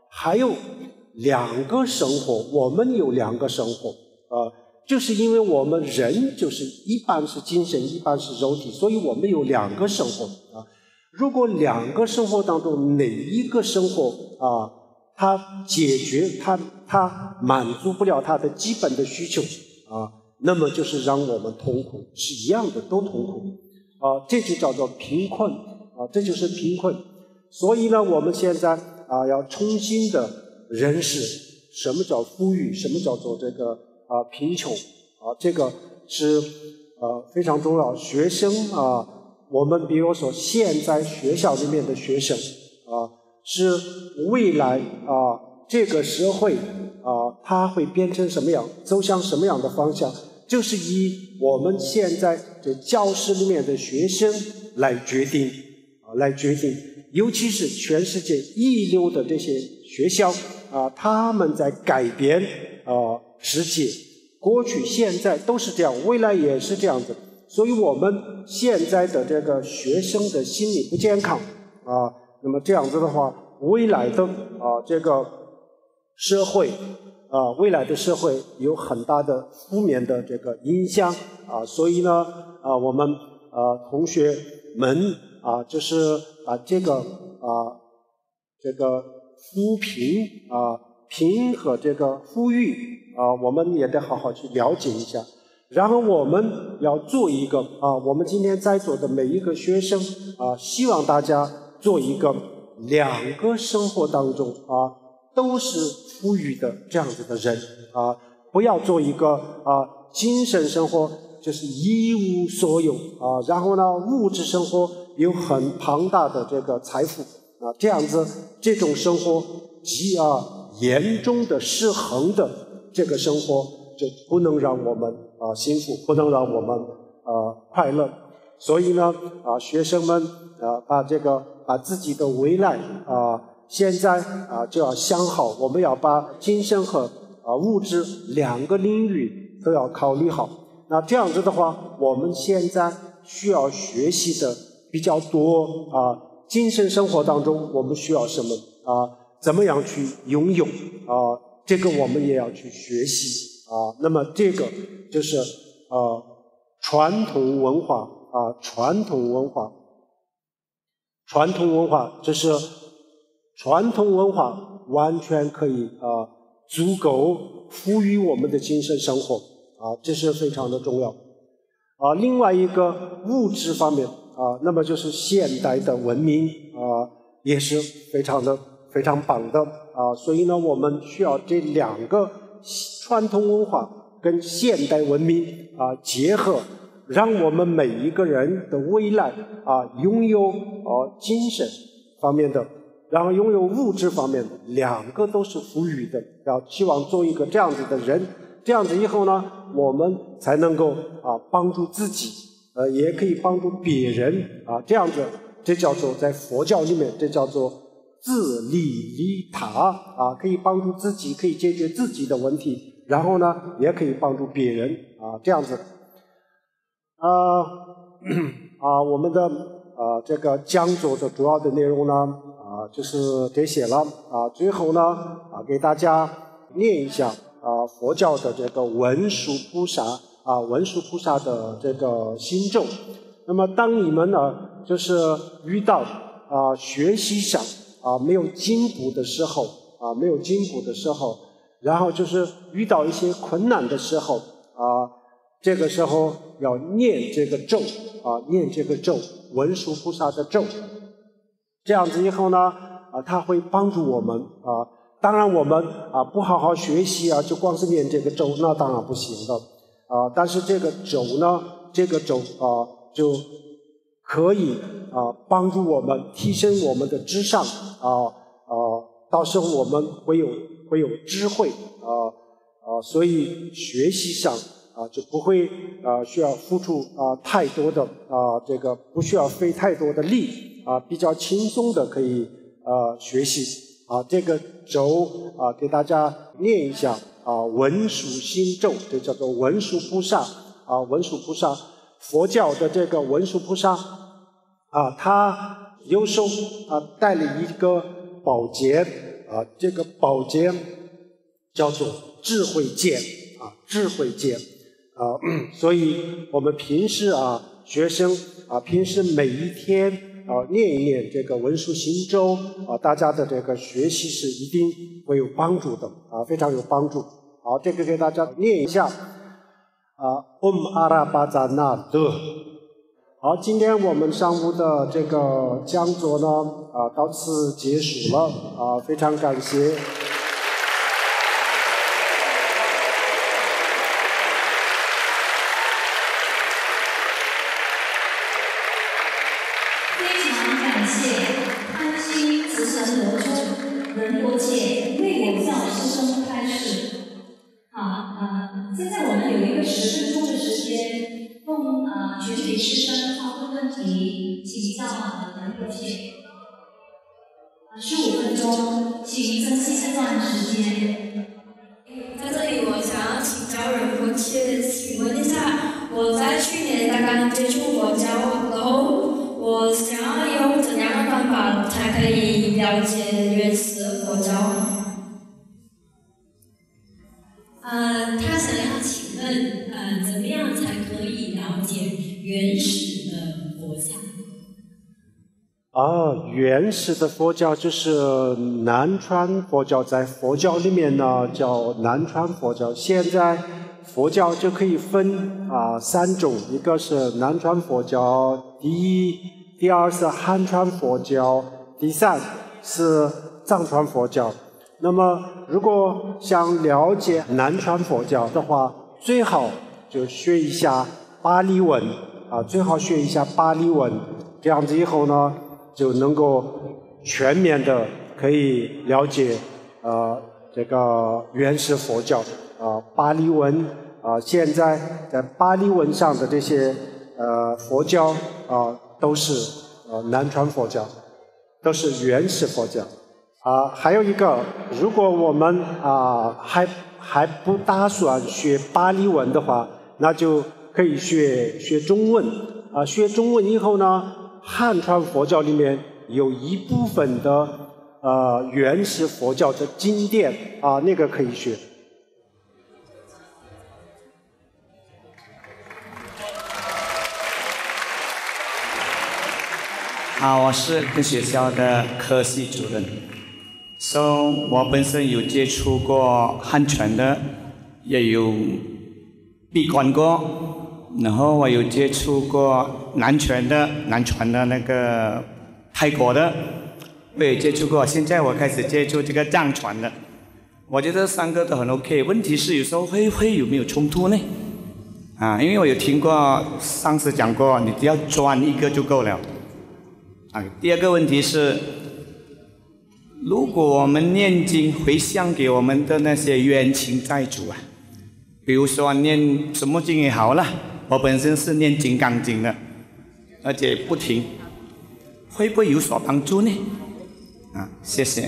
还有两个生活，我们有两个生活啊，就是因为我们人就是一半是精神，一半是肉体，所以我们有两个生活啊。如果两个生活当中哪一个生活啊，它解决它它满足不了它的基本的需求啊，那么就是让我们痛苦，是一样的，都痛苦啊，这就叫做贫困啊，这就是贫困。所以呢，我们现在啊要重新的认识什么叫富裕，什么叫做这个啊贫穷啊，这个是呃非常重要。学生啊，我们比如说现在学校里面的学生啊，是未来啊这个社会啊它会变成什么样，走向什么样的方向，就是以我们现在这教室里面的学生来决定啊来决定。尤其是全世界一流的这些学校啊，他们在改变啊世界，过去现在都是这样，未来也是这样子。所以我们现在的这个学生的心理不健康啊，那么这样子的话，未来的啊这个社会啊，未来的社会有很大的负面的这个影响啊，所以呢啊，我们啊同学们啊，就是把这个啊这个扶贫啊贫和这个富裕啊，我们也得好好去了解一下。然后我们要做一个啊，我们今天在座的每一个学生啊，希望大家做一个两个生活当中啊都是富裕的这样子的人啊，不要做一个啊精神生活就是一无所有啊，然后呢物质生活有很庞大的这个财富啊，这样子这种生活极啊严重的失衡的这个生活就不能让我们啊幸福，不能让我们啊快乐。所以呢啊学生们啊把这个把自己的未来啊现在啊就要想好，我们要把精神和啊物质两个领域都要考虑好。那这样子的话，我们现在需要学习的比较多啊，精神生活当中我们需要什么啊？怎么样去拥有啊？这个我们也要去学习啊。那么这个就是呃传统文化啊，传统文化，传统文化，这是传统文化完全可以啊足够赋予我们的精神生活。啊，这是非常的重要。啊，另外一个物质方面啊，那么就是现代的文明啊，也是非常的非常棒的啊。所以呢，我们需要这两个传统文化跟现代文明啊结合，让我们每一个人的未来啊拥有啊精神方面的，然后拥有物质方面的，两个都是富裕的。要希望做一个这样子的人。这样子以后呢，我们才能够啊帮助自己，呃，也可以帮助别人啊。这样子，这叫做在佛教里面，这叫做自利利他啊，可以帮助自己，可以解决自己的问题，然后呢，也可以帮助别人啊。这样子，啊啊，我们的啊这个讲座的主要的内容呢啊就是这些了啊。最后呢啊，给大家念一下。啊，佛教的这个文殊菩萨啊，文殊菩萨的这个心咒。那么，当你们呢，就是遇到啊学习上啊没有进步的时候啊，没有进步的时候，然后就是遇到一些困难的时候啊，这个时候要念这个咒啊，念这个咒，文殊菩萨的咒。这样子以后呢，啊，它会帮助我们啊。当然，我们啊不好好学习啊，就光是念这个咒，那当然不行的啊。但是这个咒呢，这个咒啊，就可以啊帮助我们提升我们的智商啊啊，到时候我们会有会有智慧啊啊，所以学习上啊就不会啊需要付出啊太多的啊这个不需要费太多的力啊，比较轻松的可以啊学习。啊，这个咒啊，给大家念一下啊，文殊心咒，这叫做文殊菩萨啊，文殊菩萨，佛教的这个文殊菩萨啊，他右手啊带了一个宝剑啊，这个宝剑叫做智慧剑啊，智慧剑啊，所以我们平时啊，学生啊，平时每一天啊念一念这个文殊行咒啊，大家的这个学习是一定会有帮助的啊，非常有帮助。好，这个给大家念一下啊 ，Om Arabazana。好，今天我们上午的这个讲座呢，啊，到此结束了，啊，非常感谢。 非常感谢安心慈诚罗中仁波切为我教师生开示。好，呃，现在我们有一个十分钟的时间。供呃全体师生发问问题，请教呃仁波切。呃，十五分钟，请珍惜这段时间。 在这里，我想要请教仁波切，请问一下，我在去年刚刚接触佛教，然后我想要用怎样的方法才可以了解原始的佛教？ 呃，他想要请问，呃，怎么样才可以了解原始的佛教？ 啊，原始的佛教就是南传佛教，在佛教里面呢叫南传佛教。现在佛教就可以分啊三种，一个是南传佛教，第一，第二是汉传佛教，第三是藏传佛教。那么，如果想了解南传佛教的话，最好就学一下巴利文啊，最好学一下巴利文，这样子以后呢，就能够全面的可以了解呃这个原始佛教啊，巴利文啊，现在在巴利文上的这些呃佛教啊，都是呃南传佛教，都是原始佛教。啊，还有一个，如果我们啊还还不打算学巴利文的话，那就可以学学中文。啊，学中文以后呢，汉传佛教里面有一部分的呃原始佛教的经典啊，那个可以学。 啊，我是跟学校的科系主任。So， 我本身有接触过汉传的，也有闭关过，然后我有接触过南传的、南传的那个泰国的，我也接触过。现在我开始接触这个藏传的，我觉得三个都很 OK。问题是有时候会会有没有冲突呢？啊，因为我有听过上次讲过，你只要专一个就够了。啊，第二个问题是。如果我们念经回向给我们的那些冤亲债主啊，比如说念什么经也好了，我本身是念金刚经的，而且不停，会不会有所帮助呢？啊，谢谢。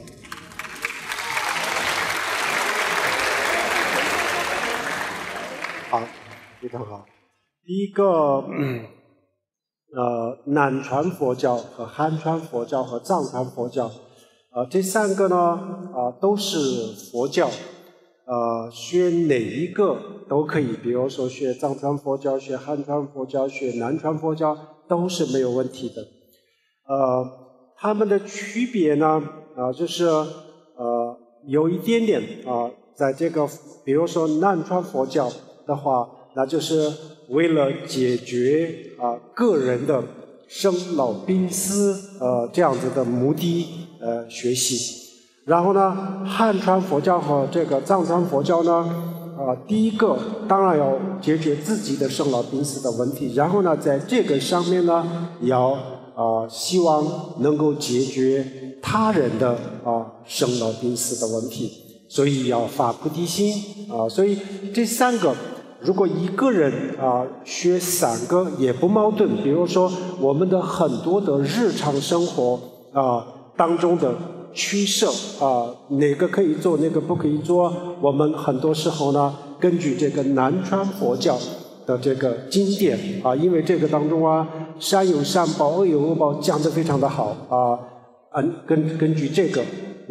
好，非常好。第一个，嗯、呃，南传佛教和汉传佛教和藏传佛教。呃，这三个呢，啊、呃，都是佛教，呃，学哪一个都可以，比如说学藏传佛教、学汉传佛教、学南传佛教都是没有问题的。呃，它们的区别呢，啊、呃，就是呃，有一点点啊、呃，在这个，比如说南传佛教的话，那就是为了解决啊、呃、个人的生老病死呃这样子的目的。呃，学习，然后呢，汉传佛教和这个藏传佛教呢，啊、呃，第一个当然要解决自己的生老病死的问题，然后呢，在这个上面呢，要啊、呃，希望能够解决他人的啊、呃、生老病死的问题，所以要发菩提心啊、呃，所以这三个，如果一个人啊、呃、学三个也不矛盾，比如说我们的很多的日常生活啊。呃当中的取舍啊，哪个可以做，哪个不可以做？我们很多时候呢，根据这个南传佛教的这个经典啊，因为这个当中啊，善有善报，恶有恶报，讲得非常的好啊。嗯，根根据这个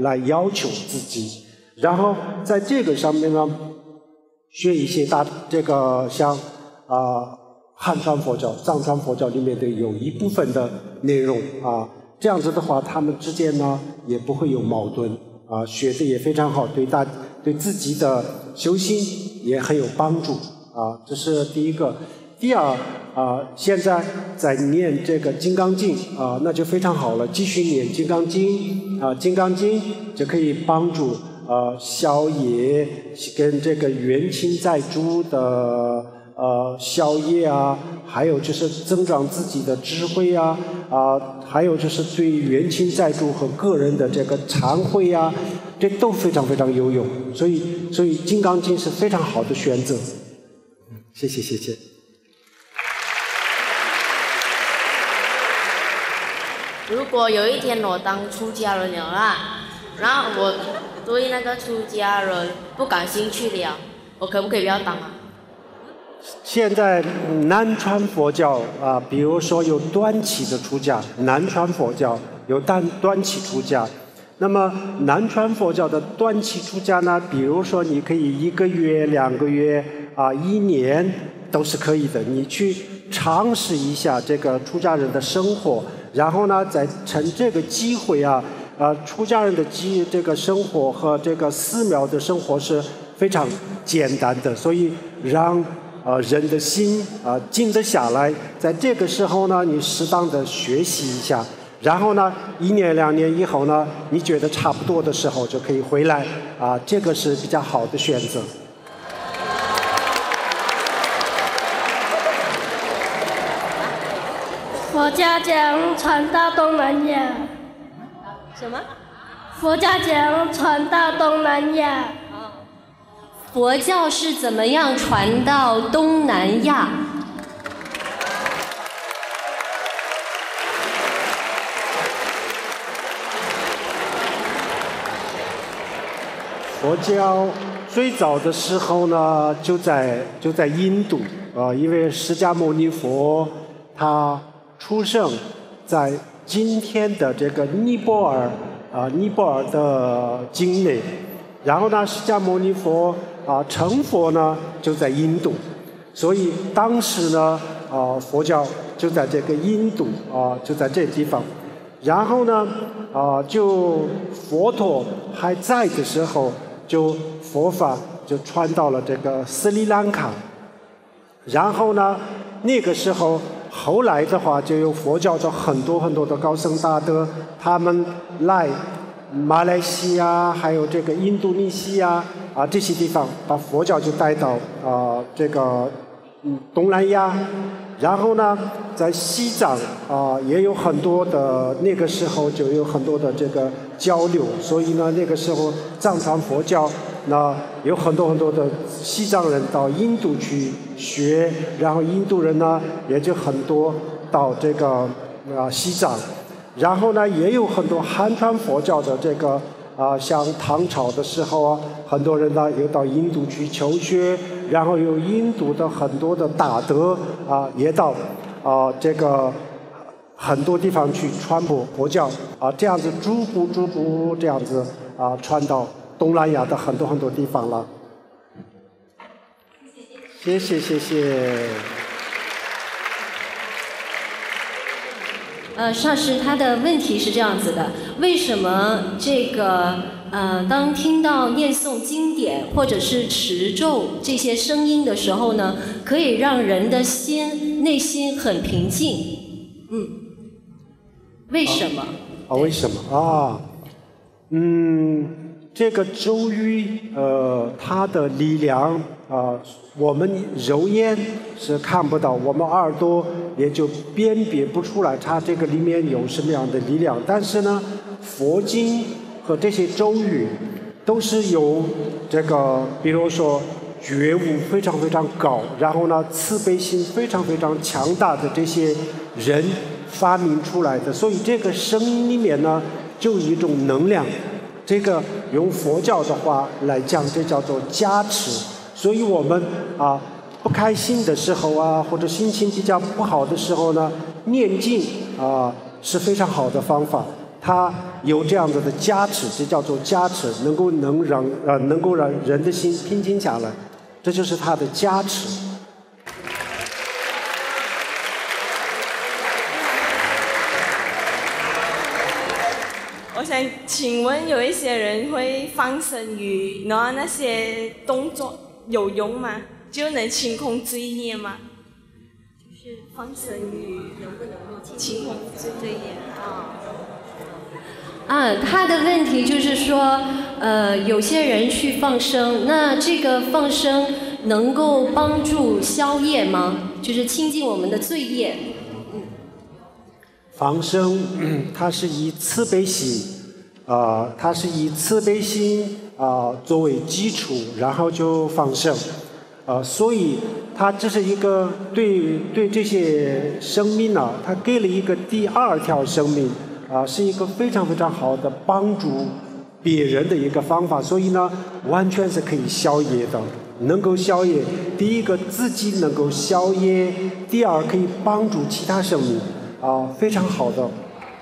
来要求自己，然后在这个上面呢，学一些大这个像啊、呃、汉传佛教、藏传佛教里面的有一部分的内容啊，这样子的话，他们之间呢也不会有矛盾啊，学的也非常好，对大对自己的修心也很有帮助啊，这是第一个。第二啊，现在在念这个《金刚经》啊，那就非常好了，继续念《金刚经》啊，《金刚经》就可以帮助呃消业跟这个冤亲债主的呃消业啊，还有就是增长自己的智慧啊啊，还有就是对冤亲债主和个人的这个忏悔啊，这都非常非常有用，所以所以《金刚经》是非常好的选择。谢谢谢谢。 如果有一天我当出家人了啦，然后我对那个出家人不感兴趣了，我可不可以不要当啊？ 现在南传佛教啊，比如说有短期的出家，南传佛教有短短期出家。那么南传佛教的短期出家呢，比如说你可以一个月、两个月啊、一年都是可以的，你去尝试一下这个出家人的生活。然后呢，再趁这个机会啊，呃，出家人的机这个生活和这个寺庙的生活是非常简单的，所以让呃人的心啊、呃、静得下来。在这个时候呢，你适当的学习一下，然后呢，一年两年以后呢，你觉得差不多的时候就可以回来啊、呃，这个是比较好的选择。 佛家将传到东南亚。 什么？ 佛家将传到东南亚。 佛教是怎么样传到东南亚？ 佛教最早的时候呢，就在就在印度啊、呃，因为释迦牟尼佛他出生在今天的这个尼泊尔啊、呃，尼泊尔的境内。然后呢，释迦牟尼佛啊、呃、成佛呢就在印度，所以当时呢啊、呃、佛教就在这个印度啊、呃、就在这地方。然后呢啊、呃、就佛陀还在的时候，就佛法就传到了这个斯里兰卡。然后呢那个时候。后来的话，就有佛教的很多很多的高僧大德，他们来马来西亚，还有这个印度尼西亚啊这些地方，把佛教就带到啊、呃、这个嗯东南亚。然后呢，在西藏啊、呃、也有很多的，那个时候就有很多的这个交流，所以呢，那个时候藏传佛教那有很多很多的西藏人到印度去学，然后印度人呢也就很多到这个啊、呃、西藏，然后呢也有很多汉传佛教的这个啊、呃、像唐朝的时候啊，很多人呢又到印度去求学，然后有印度的很多的大德啊、呃、也到啊、呃、这个很多地方去传播佛教啊、呃，这样子逐步逐步这样子啊、呃、传到东南亚的很多很多地方了。谢谢谢谢。 呃，上师他的问题是这样子的：为什么这个呃，当听到念诵经典或者是持咒这些声音的时候呢，可以让人的心内心很平静？嗯，为什么？ 啊，为什么啊？嗯。这个咒语，呃，它的力量啊、呃，我们肉眼是看不到，我们耳朵也就辨别不出来它这个里面有什么样的力量。但是呢，佛经和这些咒语都是由这个，比如说觉悟非常非常高，然后呢，慈悲心非常非常强大的这些人发明出来的，所以这个声音里面呢，就有一种能量。这个用佛教的话来讲，这叫做加持。所以我们啊不开心的时候啊，或者心情比较不好的时候呢，念经啊是非常好的方法。 它有这样子的加持，这叫做加持，能够能让呃能够让人的心平静下来，这就是它的加持。 我想请问，有一些人会放生鱼，然后那些动作有用吗？就能清空罪孽吗？就是放生鱼能不能够清空罪孽啊？ 啊，他的问题就是说，呃，有些人去放生，那这个放生能够帮助消业吗？就是清净我们的罪业。嗯。 放生，嗯、它是以慈悲心。啊、呃，它是以慈悲心啊、呃、作为基础，然后就放生，啊、呃，所以它这是一个对对这些生命呢、啊，它给了一个第二条生命，啊、呃，是一个非常非常好的帮助别人的一个方法，所以呢，完全是可以消业的，能够消业。第一个自己能够消业，第二可以帮助其他生命，啊、呃，非常好的。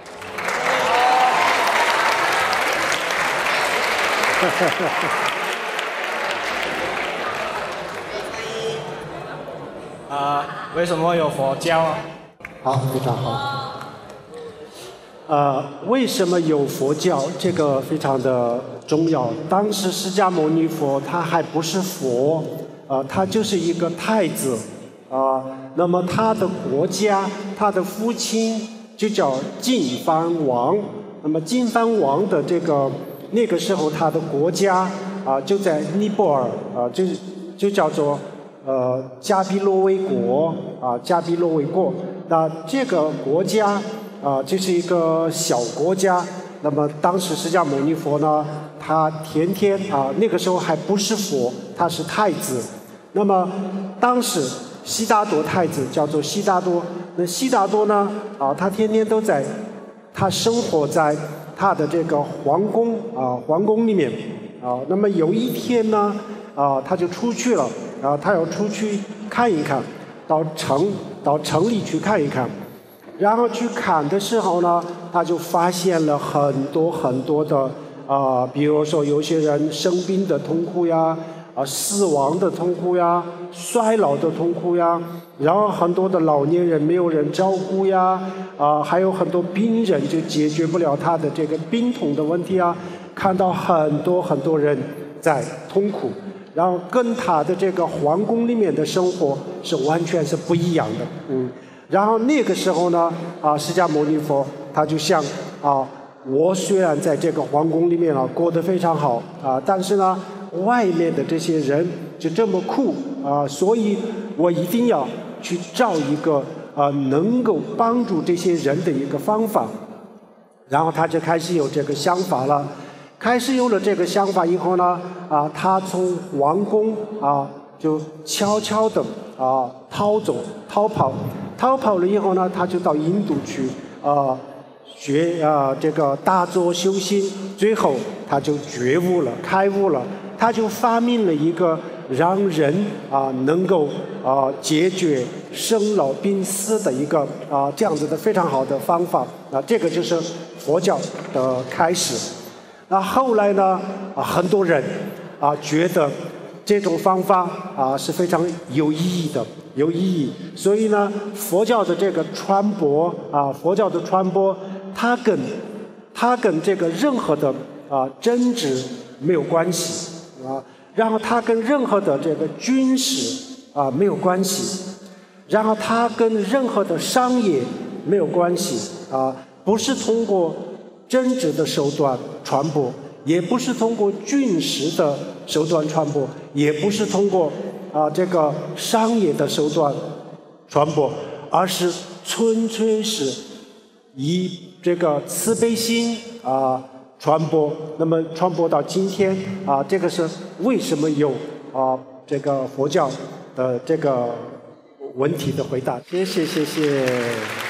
啊，为什么有佛教啊？ 好，非常好。呃，为什么有佛教？这个非常的重要。当时释迦牟尼佛他还不是佛，呃，他就是一个太子，啊、呃，那么他的国家，他的父亲就叫净饭王。那么净饭王的这个。那个时候，他的国家啊、呃、就在尼泊尔啊、呃，就就叫做呃迦毗罗卫国啊、呃，迦毗罗卫国。那这个国家啊、呃，这是一个小国家。那么当时释迦牟尼佛呢，他天天啊、呃，那个时候还不是佛，他是太子。那么当时悉达多太子叫做悉达多，那悉达多呢啊、呃，他天天都在，他生活在。他的这个皇宫啊，皇宫里面啊，那么有一天呢，啊，他就出去了，啊，他要出去看一看，到城到城里去看一看，然后去看的时候呢，他就发现了很多很多的啊，比如说有些人生病的痛苦呀，啊，死亡的痛苦呀，衰老的痛苦呀，然后很多的老年人没有人照顾呀。啊，还有很多病人就解决不了他的这个病痛的问题啊，看到很多很多人在痛苦，然后跟他的这个皇宫里面的生活是完全是不一样的，嗯，然后那个时候呢，啊，释迦牟尼佛他就想啊，我虽然在这个皇宫里面啊过得非常好啊，但是呢，外面的这些人就这么苦啊，所以我一定要去找一个。啊、呃，能够帮助这些人的一个方法，然后他就开始有这个想法了。开始有了这个想法以后呢，啊、呃，他从皇宫啊、呃、就悄悄的啊、呃、逃走、逃跑，逃跑了以后呢，他就到印度去啊、呃、学啊、呃、这个打坐修心，最后他就觉悟了、开悟了，他就发明了一个。让人啊、呃、能够啊、呃、解决生老病死的一个啊、呃、这样子的非常好的方法，那这个就是佛教的开始。那后来呢啊、呃、很多人啊、呃、觉得这种方法啊、呃、是非常有意义的，有意义，所以呢佛教的这个传播啊、呃、佛教的传播，它跟它跟这个任何的啊、呃、政治没有关系啊。然后它跟任何的这个军事啊没有关系，然后它跟任何的商业没有关系啊，不是通过政治的手段传播，也不是通过军事的手段传播，也不是通过啊这个商业的手段传播，而是纯粹是以这个慈悲心啊。传播，那么传播到今天啊，这个是为什么有啊这个佛教的这个问题的回答？谢谢，谢谢。